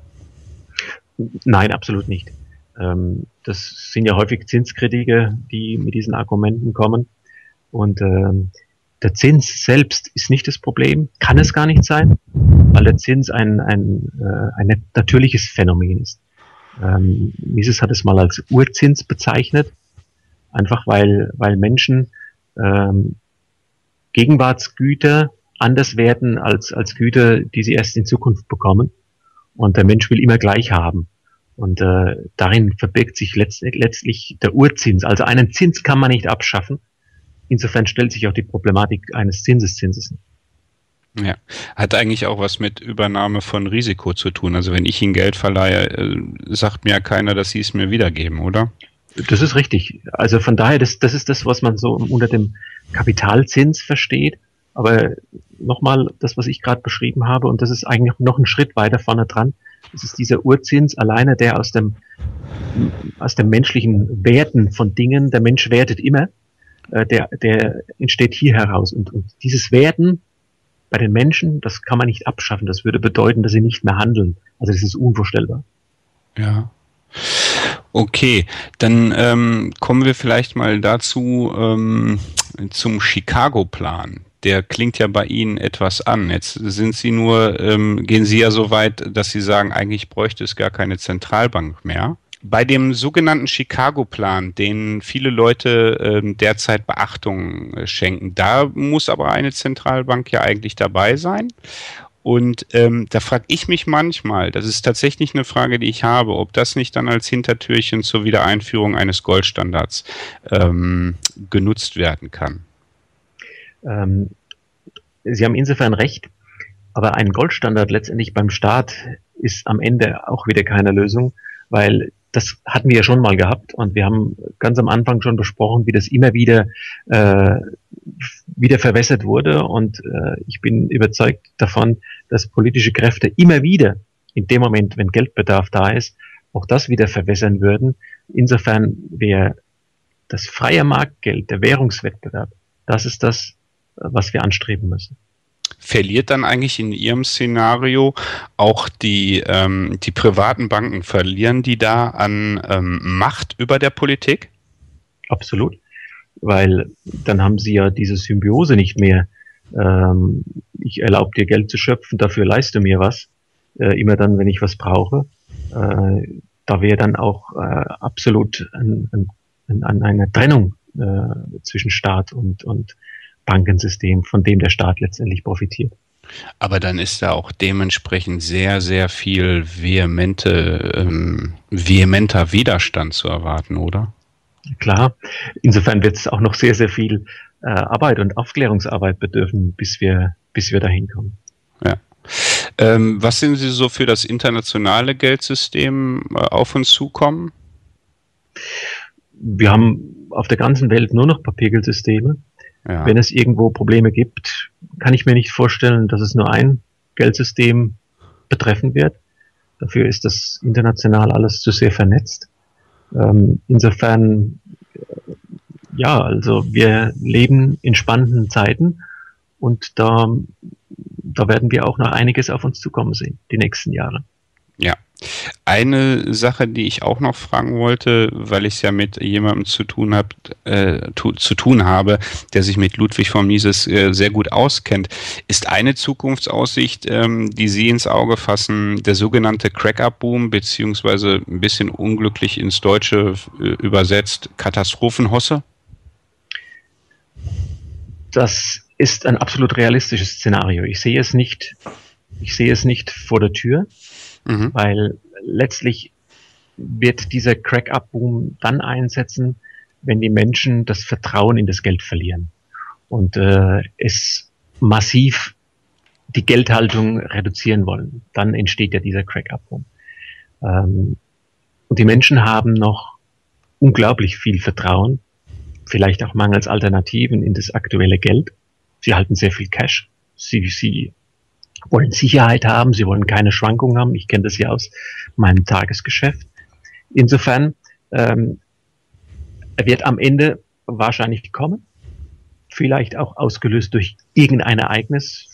Nein, absolut nicht. Das sind ja häufig Zinskritiker, die mit diesen Argumenten kommen. Und ähm, der Zins selbst ist nicht das Problem, kann es gar nicht sein, weil der Zins ein, ein, äh, ein natürliches Phänomen ist. Ähm, Mises hat es mal als Urzins bezeichnet, einfach weil, weil Menschen ähm, Gegenwartsgüter anders werten als, als Güter, die sie erst in Zukunft bekommen. Und der Mensch will immer gleich haben. Und äh, darin verbirgt sich letzt, letztlich der Urzins. Also einen Zins kann man nicht abschaffen. Insofern stellt sich auch die Problematik eines Zinseszinses. Ja, hat eigentlich auch was mit Übernahme von Risiko zu tun. Also wenn ich Ihnen Geld verleihe, äh, sagt mir ja keiner, dass Sie es mir wiedergeben, oder? Das ist richtig. Also von daher, das, das ist das, was man so unter dem Kapitalzins versteht. Aber nochmal das, was ich gerade beschrieben habe, und das ist eigentlich noch einen Schritt weiter vorne dran. Das ist dieser Urzins alleine, der aus dem, aus dem menschlichen Werten von Dingen, der Mensch wertet immer, äh, der, der entsteht hier heraus. Und, und dieses Werten bei den Menschen, das kann man nicht abschaffen. Das würde bedeuten, dass sie nicht mehr handeln. Also das ist unvorstellbar. Ja. Okay, dann ähm, kommen wir vielleicht mal dazu ähm, zum Chicago-Plan. Der klingt ja bei Ihnen etwas an. Jetzt sind Sie nur, ähm, gehen Sie ja so weit, dass Sie sagen, eigentlich bräuchte es gar keine Zentralbank mehr. Bei dem sogenannten Chicago-Plan, den viele Leute ähm, derzeit Beachtung äh, schenken, da muss aber eine Zentralbank ja eigentlich dabei sein. Und ähm, da frage ich mich manchmal, das ist tatsächlich eine Frage, die ich habe, ob das nicht dann als Hintertürchen zur Wiedereinführung eines Goldstandards ähm, genutzt werden kann. Ähm, Sie haben insofern recht, aber ein Goldstandard letztendlich beim Staat ist am Ende auch wieder keine Lösung, weil das hatten wir ja schon mal gehabt und wir haben ganz am Anfang schon besprochen, wie das immer wieder äh, wieder verwässert wurde und äh, ich bin überzeugt davon, dass politische Kräfte immer wieder in dem Moment, wenn Geldbedarf da ist, auch das wieder verwässern würden. Insofern wäre das freie Marktgeld, der Währungswettbewerb, das ist das, was wir anstreben müssen. Verliert dann eigentlich in Ihrem Szenario auch die, ähm, die privaten Banken, verlieren die da an ähm, Macht über der Politik? Absolut, weil dann haben sie ja diese Symbiose nicht mehr. Ähm, ich erlaube dir Geld zu schöpfen, dafür leiste mir was, äh, immer dann, wenn ich was brauche. Äh, da wäre dann auch äh, absolut ein, ein, ein, eine Trennung äh, zwischen Staat und, und Bankensystem, von dem der Staat letztendlich profitiert. Aber dann ist da auch dementsprechend sehr, sehr viel vehemente, ähm, vehementer Widerstand zu erwarten, oder? Klar. Insofern wird es auch noch sehr, sehr viel äh, Arbeit und Aufklärungsarbeit bedürfen, bis wir, bis wir dahin kommen. Ja. Ähm, was sehen Sie so für das internationale Geldsystem äh, auf uns zukommen? Wir haben auf der ganzen Welt nur noch Papiergeldsysteme. Ja. Wenn es irgendwo Probleme gibt, kann ich mir nicht vorstellen, dass es nur ein Geldsystem betreffen wird. Dafür ist das international alles zu sehr vernetzt. Ähm, insofern, ja, also wir leben in spannenden Zeiten und da, da werden wir auch noch einiges auf uns zukommen sehen, die nächsten Jahre. Ja. Eine Sache, die ich auch noch fragen wollte, weil ich es ja mit jemandem zu tun habe, äh, tu, zu tun habe, der sich mit Ludwig von Mises äh, sehr gut auskennt, ist eine Zukunftsaussicht, ähm, die Sie ins Auge fassen, der sogenannte Crack-Up-Boom, beziehungsweise ein bisschen unglücklich ins Deutsche äh, übersetzt, Katastrophenhosse? Das ist ein absolut realistisches Szenario. Ich sehe es nicht, ich sehe es nicht vor der Tür. Mhm. Weil letztlich wird dieser Crack-Up-Boom dann einsetzen, wenn die Menschen das Vertrauen in das Geld verlieren und äh, es massiv die Geldhaltung reduzieren wollen. Dann entsteht ja dieser Crack-Up-Boom. Ähm, und die Menschen haben noch unglaublich viel Vertrauen, vielleicht auch mangels Alternativen in das aktuelle Geld. Sie halten sehr viel Cash. Sie, sie wollen Sicherheit haben, sie wollen keine Schwankungen haben. Ich kenne das ja aus meinem Tagesgeschäft. Insofern, ähm, er wird am Ende wahrscheinlich kommen, vielleicht auch ausgelöst durch irgendein Ereignis,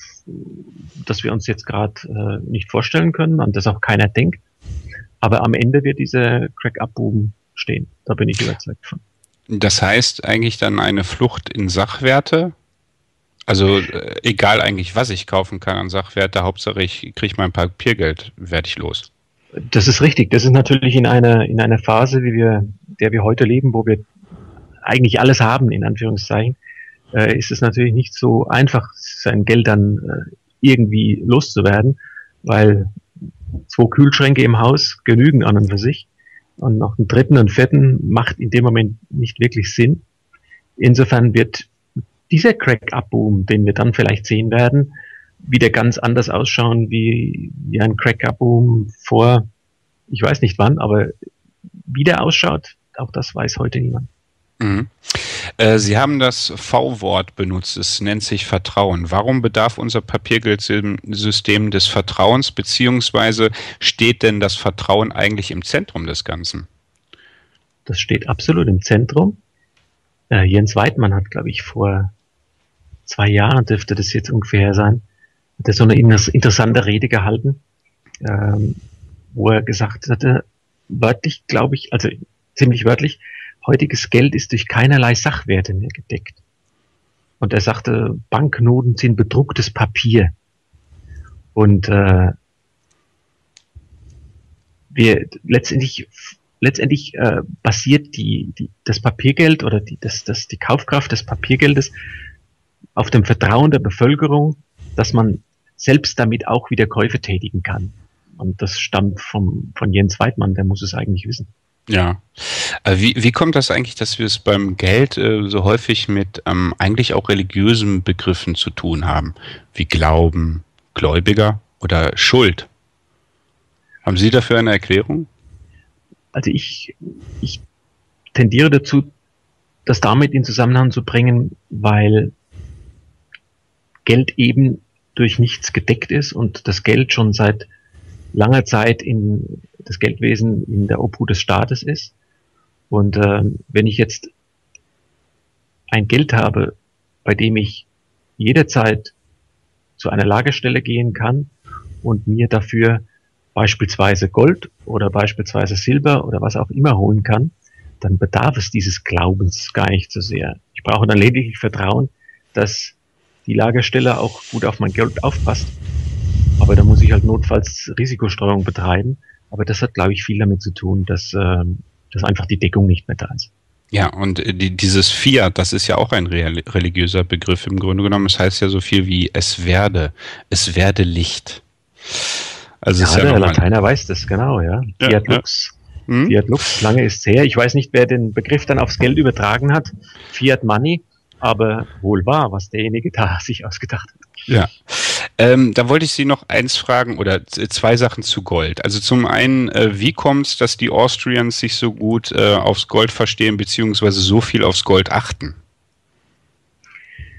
das wir uns jetzt gerade äh, nicht vorstellen können, an das auch keiner denkt. Aber am Ende wird dieser Crack-Up-Boom stehen. Da bin ich überzeugt von. Das heißt eigentlich dann eine Flucht in Sachwerte? Also äh, egal eigentlich, was ich kaufen kann an Sachwerte, Hauptsache ich kriege mein Papiergeld, werde ich los. Das ist richtig. Das ist natürlich in einer in einer Phase, wie wir, der wir heute leben, wo wir eigentlich alles haben, in Anführungszeichen, äh, ist es natürlich nicht so einfach, sein Geld dann äh, irgendwie loszuwerden, weil zwei Kühlschränke im Haus genügen an und für sich und noch einen dritten und vierten macht in dem Moment nicht wirklich Sinn. Insofern wird dieser Crack-Up-Boom, den wir dann vielleicht sehen werden, wieder ganz anders ausschauen wie, wie ein Crack-Up-Boom vor, ich weiß nicht wann, aber wie der ausschaut, auch das weiß heute niemand. Mhm. Äh, Sie haben das V-Wort benutzt, es nennt sich Vertrauen. Warum bedarf unser Papiergeldsystem des Vertrauens, beziehungsweise steht denn das Vertrauen eigentlich im Zentrum des Ganzen? Das steht absolut im Zentrum. Äh, Jens Weidmann hat, glaube ich, vor zwei Jahren dürfte das jetzt ungefähr sein, hat er so eine interessante Rede gehalten, ähm, wo er gesagt hatte, wörtlich, glaube ich, also ziemlich wörtlich, heutiges Geld ist durch keinerlei Sachwerte mehr gedeckt. Und er sagte, Banknoten sind bedrucktes Papier. Und äh, wir letztendlich letztendlich äh, basiert die, die das Papiergeld oder die das das die Kaufkraft des Papiergeldes auf dem Vertrauen der Bevölkerung, dass man selbst damit auch wieder Käufe tätigen kann. Und das stammt vom, von Jens Weidmann, der muss es eigentlich wissen. Ja. Wie, wie kommt das eigentlich, dass wir es beim Geld äh, so häufig mit ähm, eigentlich auch religiösen Begriffen zu tun haben, wie Glauben, Gläubiger oder Schuld? Haben Sie dafür eine Erklärung? Also ich, ich tendiere dazu, das damit in Zusammenhang zu bringen, weil Geld eben durch nichts gedeckt ist und das Geld schon seit langer Zeit in das Geldwesen in der Obhut des Staates ist. Und äh, wenn ich jetzt ein Geld habe, bei dem ich jederzeit zu einer Lagerstelle gehen kann und mir dafür beispielsweise Gold oder beispielsweise Silber oder was auch immer holen kann, dann bedarf es dieses Glaubens gar nicht so sehr. Ich brauche dann lediglich Vertrauen, dass die Lagerstelle auch gut auf mein Geld aufpasst. Aber da muss ich halt notfalls Risikostreuung betreiben. Aber das hat, glaube ich, viel damit zu tun, dass, äh, dass einfach die Deckung nicht mehr da ist. Ja, und die, dieses Fiat, das ist ja auch ein religiöser Begriff im Grunde genommen. Es heißt ja so viel wie es werde, es werde Licht. Also ja, ist ja der Lateiner weiß das, genau, ja. ja Fiat ja. Lux. Hm? Fiat Lux, lange ist's her. Ich weiß nicht, wer den Begriff dann aufs Geld übertragen hat. Fiat Money, aber wohl wahr, was derjenige da sich ausgedacht hat. Ja. Ähm, da wollte ich Sie noch eins fragen oder zwei Sachen zu Gold. Also zum einen, äh, wie kommt es, dass die Austrians sich so gut äh, aufs Gold verstehen, beziehungsweise so viel aufs Gold achten?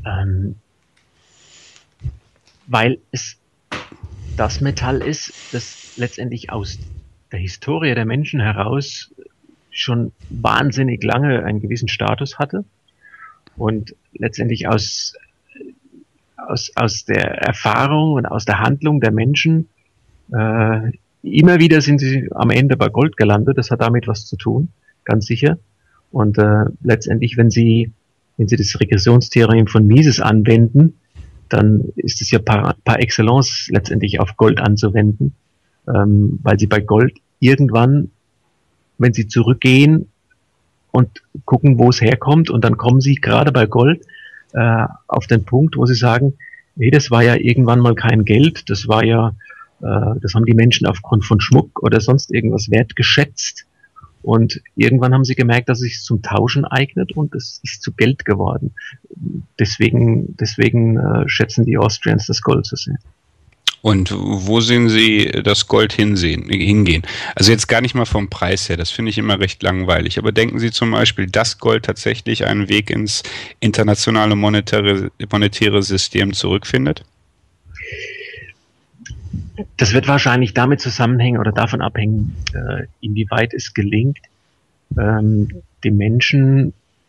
Ähm, weil es das Metall ist, das letztendlich aus der Historie der Menschen heraus schon wahnsinnig lange einen gewissen Status hatte und letztendlich aus, aus, aus der Erfahrung und aus der Handlung der Menschen äh, immer wieder sind sie am Ende bei Gold gelandet. Das hat damit was zu tun, ganz sicher. Und äh, letztendlich, wenn Sie, wenn Sie das Regressionstheorem von Mises anwenden, dann ist es ja par, par excellence letztendlich auf Gold anzuwenden, ähm, weil Sie bei Gold irgendwann, wenn Sie zurückgehen und gucken, wo es herkommt, und dann kommen Sie gerade bei Gold äh, auf den Punkt, wo Sie sagen, nee, das war ja irgendwann mal kein Geld, das war ja das haben die Menschen aufgrund von Schmuck oder sonst irgendwas wertgeschätzt. Und irgendwann haben sie gemerkt, dass es sich zum Tauschen eignet, und es ist zu Geld geworden. Deswegen, deswegen äh, schätzen die Austrians das Gold so sehr. Und wo sehen Sie das Gold hinsehen, hingehen? Also jetzt gar nicht mal vom Preis her, das finde ich immer recht langweilig. Aber denken Sie zum Beispiel, dass Gold tatsächlich einen Weg ins internationale monetäre, monetäre System zurückfindet? Das wird wahrscheinlich damit zusammenhängen oder davon abhängen, äh, inwieweit es gelingt, ähm, die Menschen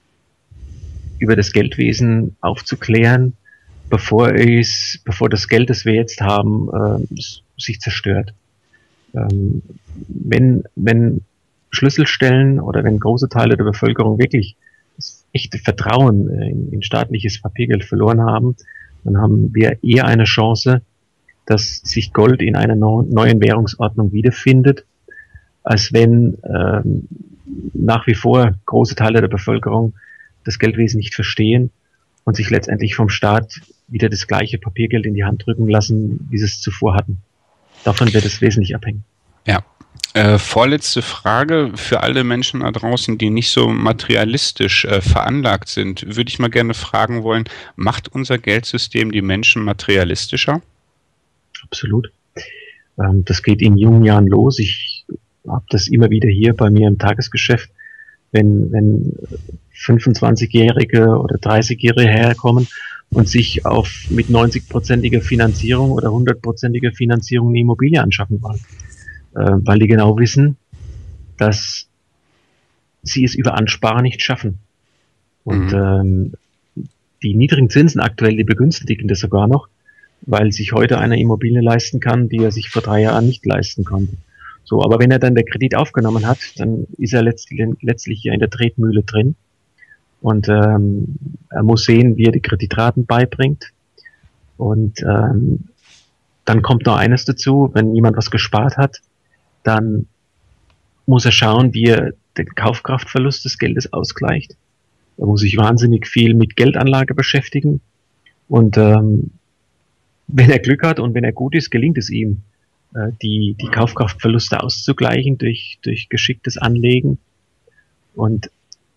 über das Geldwesen aufzuklären, bevor es, bevor das Geld, das wir jetzt haben, äh, sich zerstört. Ähm, wenn, wenn Schlüsselstellen oder wenn große Teile der Bevölkerung wirklich das echte Vertrauen in, in staatliches Papiergeld verloren haben, dann haben wir eher eine Chance, dass sich Gold in einer neuen Währungsordnung wiederfindet, als wenn ähm, nach wie vor große Teile der Bevölkerung das Geldwesen nicht verstehen und sich letztendlich vom Staat wieder das gleiche Papiergeld in die Hand drücken lassen, wie sie es zuvor hatten. Davon wird es wesentlich abhängen. Ja. Äh, vorletzte Frage für alle Menschen da draußen, die nicht so materialistisch äh, veranlagt sind, würde ich mal gerne fragen wollen, macht unser Geldsystem die Menschen materialistischer? Absolut. Ähm, das geht in jungen Jahren los. Ich habe das immer wieder hier bei mir im Tagesgeschäft, wenn, wenn fünfundzwanzigjährige oder dreißigjährige herkommen und sich auf mit neunzigprozentiger Finanzierung oder hundertprozentiger Finanzierung eine Immobilie anschaffen wollen. Äh, weil die genau wissen, dass sie es über Ansparen nicht schaffen. Und mhm. ähm, die niedrigen Zinsen aktuell, die begünstigen das sogar noch, weil sich heute eine Immobilie leisten kann, die er sich vor drei Jahren nicht leisten konnte. So, aber wenn er dann der Kredit aufgenommen hat, dann ist er letztlich, letztlich hier in der Tretmühle drin. Und ähm, er muss sehen, wie er die Kreditraten beibringt. Und ähm, dann kommt noch eines dazu, wenn jemand was gespart hat, dann muss er schauen, wie er den Kaufkraftverlust des Geldes ausgleicht. Er muss sich wahnsinnig viel mit Geldanlage beschäftigen. Und ähm, wenn er Glück hat und wenn er gut ist, gelingt es ihm, äh, die, die Kaufkraftverluste auszugleichen durch, durch geschicktes Anlegen. Und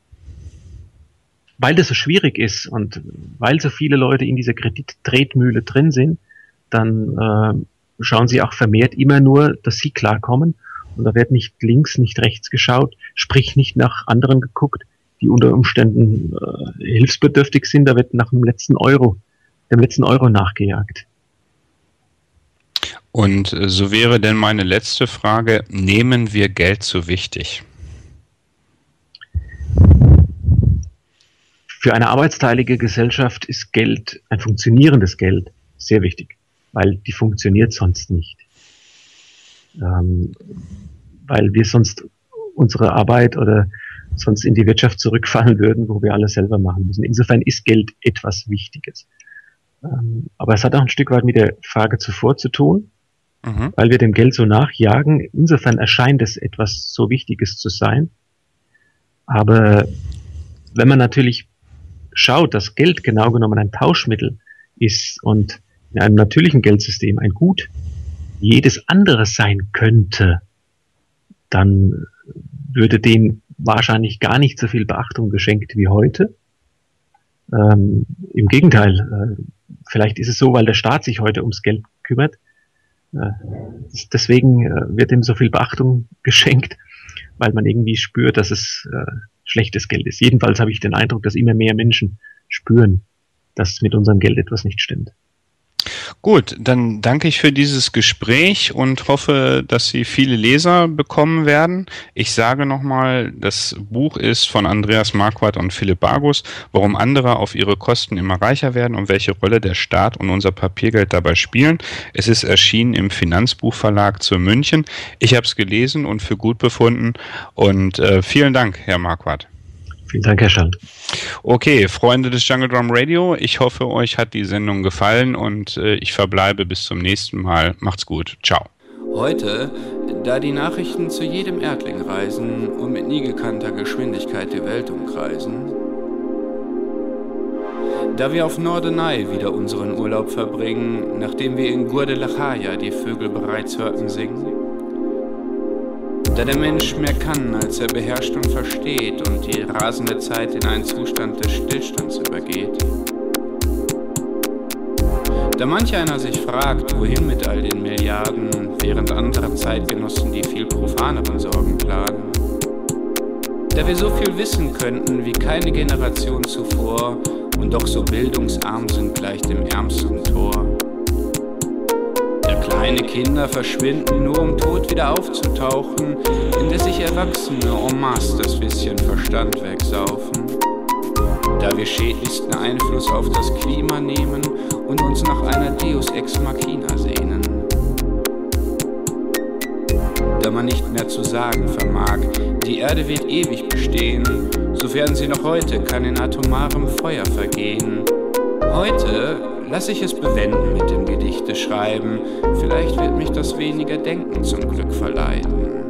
weil das so schwierig ist und weil so viele Leute in dieser Kredittretmühle drin sind, dann äh, schauen sie auch vermehrt immer nur, dass sie klarkommen. Und da wird nicht links, nicht rechts geschaut, sprich nicht nach anderen geguckt, die unter Umständen äh, hilfsbedürftig sind. Da wird nach dem letzten Euro, dem letzten Euro nachgejagt. Und so wäre denn meine letzte Frage, nehmen wir Geld so wichtig? Für eine arbeitsteilige Gesellschaft ist Geld, ein funktionierendes Geld, sehr wichtig, weil die funktioniert sonst nicht. Ähm, weil wir sonst unsere Arbeit oder sonst in die Wirtschaft zurückfallen würden, wo wir alles selber machen müssen. Insofern ist Geld etwas Wichtiges. Ähm, aber es hat auch ein Stück weit mit der Frage zuvor zu tun, mhm. weil wir dem Geld so nachjagen. Insofern erscheint es etwas so Wichtiges zu sein. Aber wenn man natürlich schaut, dass Geld genau genommen ein Tauschmittel ist und in einem natürlichen Geldsystem ein Gut jedes andere sein könnte, dann würde dem wahrscheinlich gar nicht so viel Beachtung geschenkt wie heute. Ähm, im Gegenteil, äh, vielleicht ist es so, weil der Staat sich heute ums Geld kümmert. Äh, deswegen äh, wird ihm so viel Beachtung geschenkt, weil man irgendwie spürt, dass es äh, schlechtes Geld ist. Jedenfalls habe ich den Eindruck, dass immer mehr Menschen spüren, dass mit unserem Geld etwas nicht stimmt. Gut, dann danke ich für dieses Gespräch und hoffe, dass Sie viele Leser bekommen werden. Ich sage nochmal, das Buch ist von Andreas Marquardt und Philipp Bargus, warum andere auf ihre Kosten immer reicher werden und welche Rolle der Staat und unser Papiergeld dabei spielen. Es ist erschienen im Finanzbuchverlag zu München. Ich habe es gelesen und für gut befunden und äh, vielen Dank, Herr Marquardt. Vielen Dank, Herr Schall. Okay, Freunde des Jungle Drum Radio, ich hoffe, euch hat die Sendung gefallen und äh, ich verbleibe bis zum nächsten Mal. Macht's gut. Ciao. Heute, da die Nachrichten zu jedem Erdling reisen und mit nie gekannter Geschwindigkeit die Welt umkreisen, da wir auf Norderney wieder unseren Urlaub verbringen, nachdem wir in Guadalajara die Vögel bereits hörten singen, da der Mensch mehr kann, als er beherrscht und versteht und die rasende Zeit in einen Zustand des Stillstands übergeht. Da manch einer sich fragt, wohin mit all den Milliarden, während andere Zeitgenossen die viel profaneren Sorgen plagen. Da wir so viel wissen könnten wie keine Generation zuvor und doch so bildungsarm sind gleich dem ärmsten Tor. Kleine Kinder verschwinden, nur um tot wieder aufzutauchen, indes sich Erwachsene en masse das bisschen Verstand wegsaufen. Da wir schädlichsten Einfluss auf das Klima nehmen und uns nach einer Deus Ex Machina sehnen. Da man nicht mehr zu sagen vermag, die Erde wird ewig bestehen, sofern sie noch heute kann in atomarem Feuer vergehen. Heute lass ich es bewenden mit dem Gedichte schreiben, vielleicht wird mich das weniger Denken zum Glück verleiten.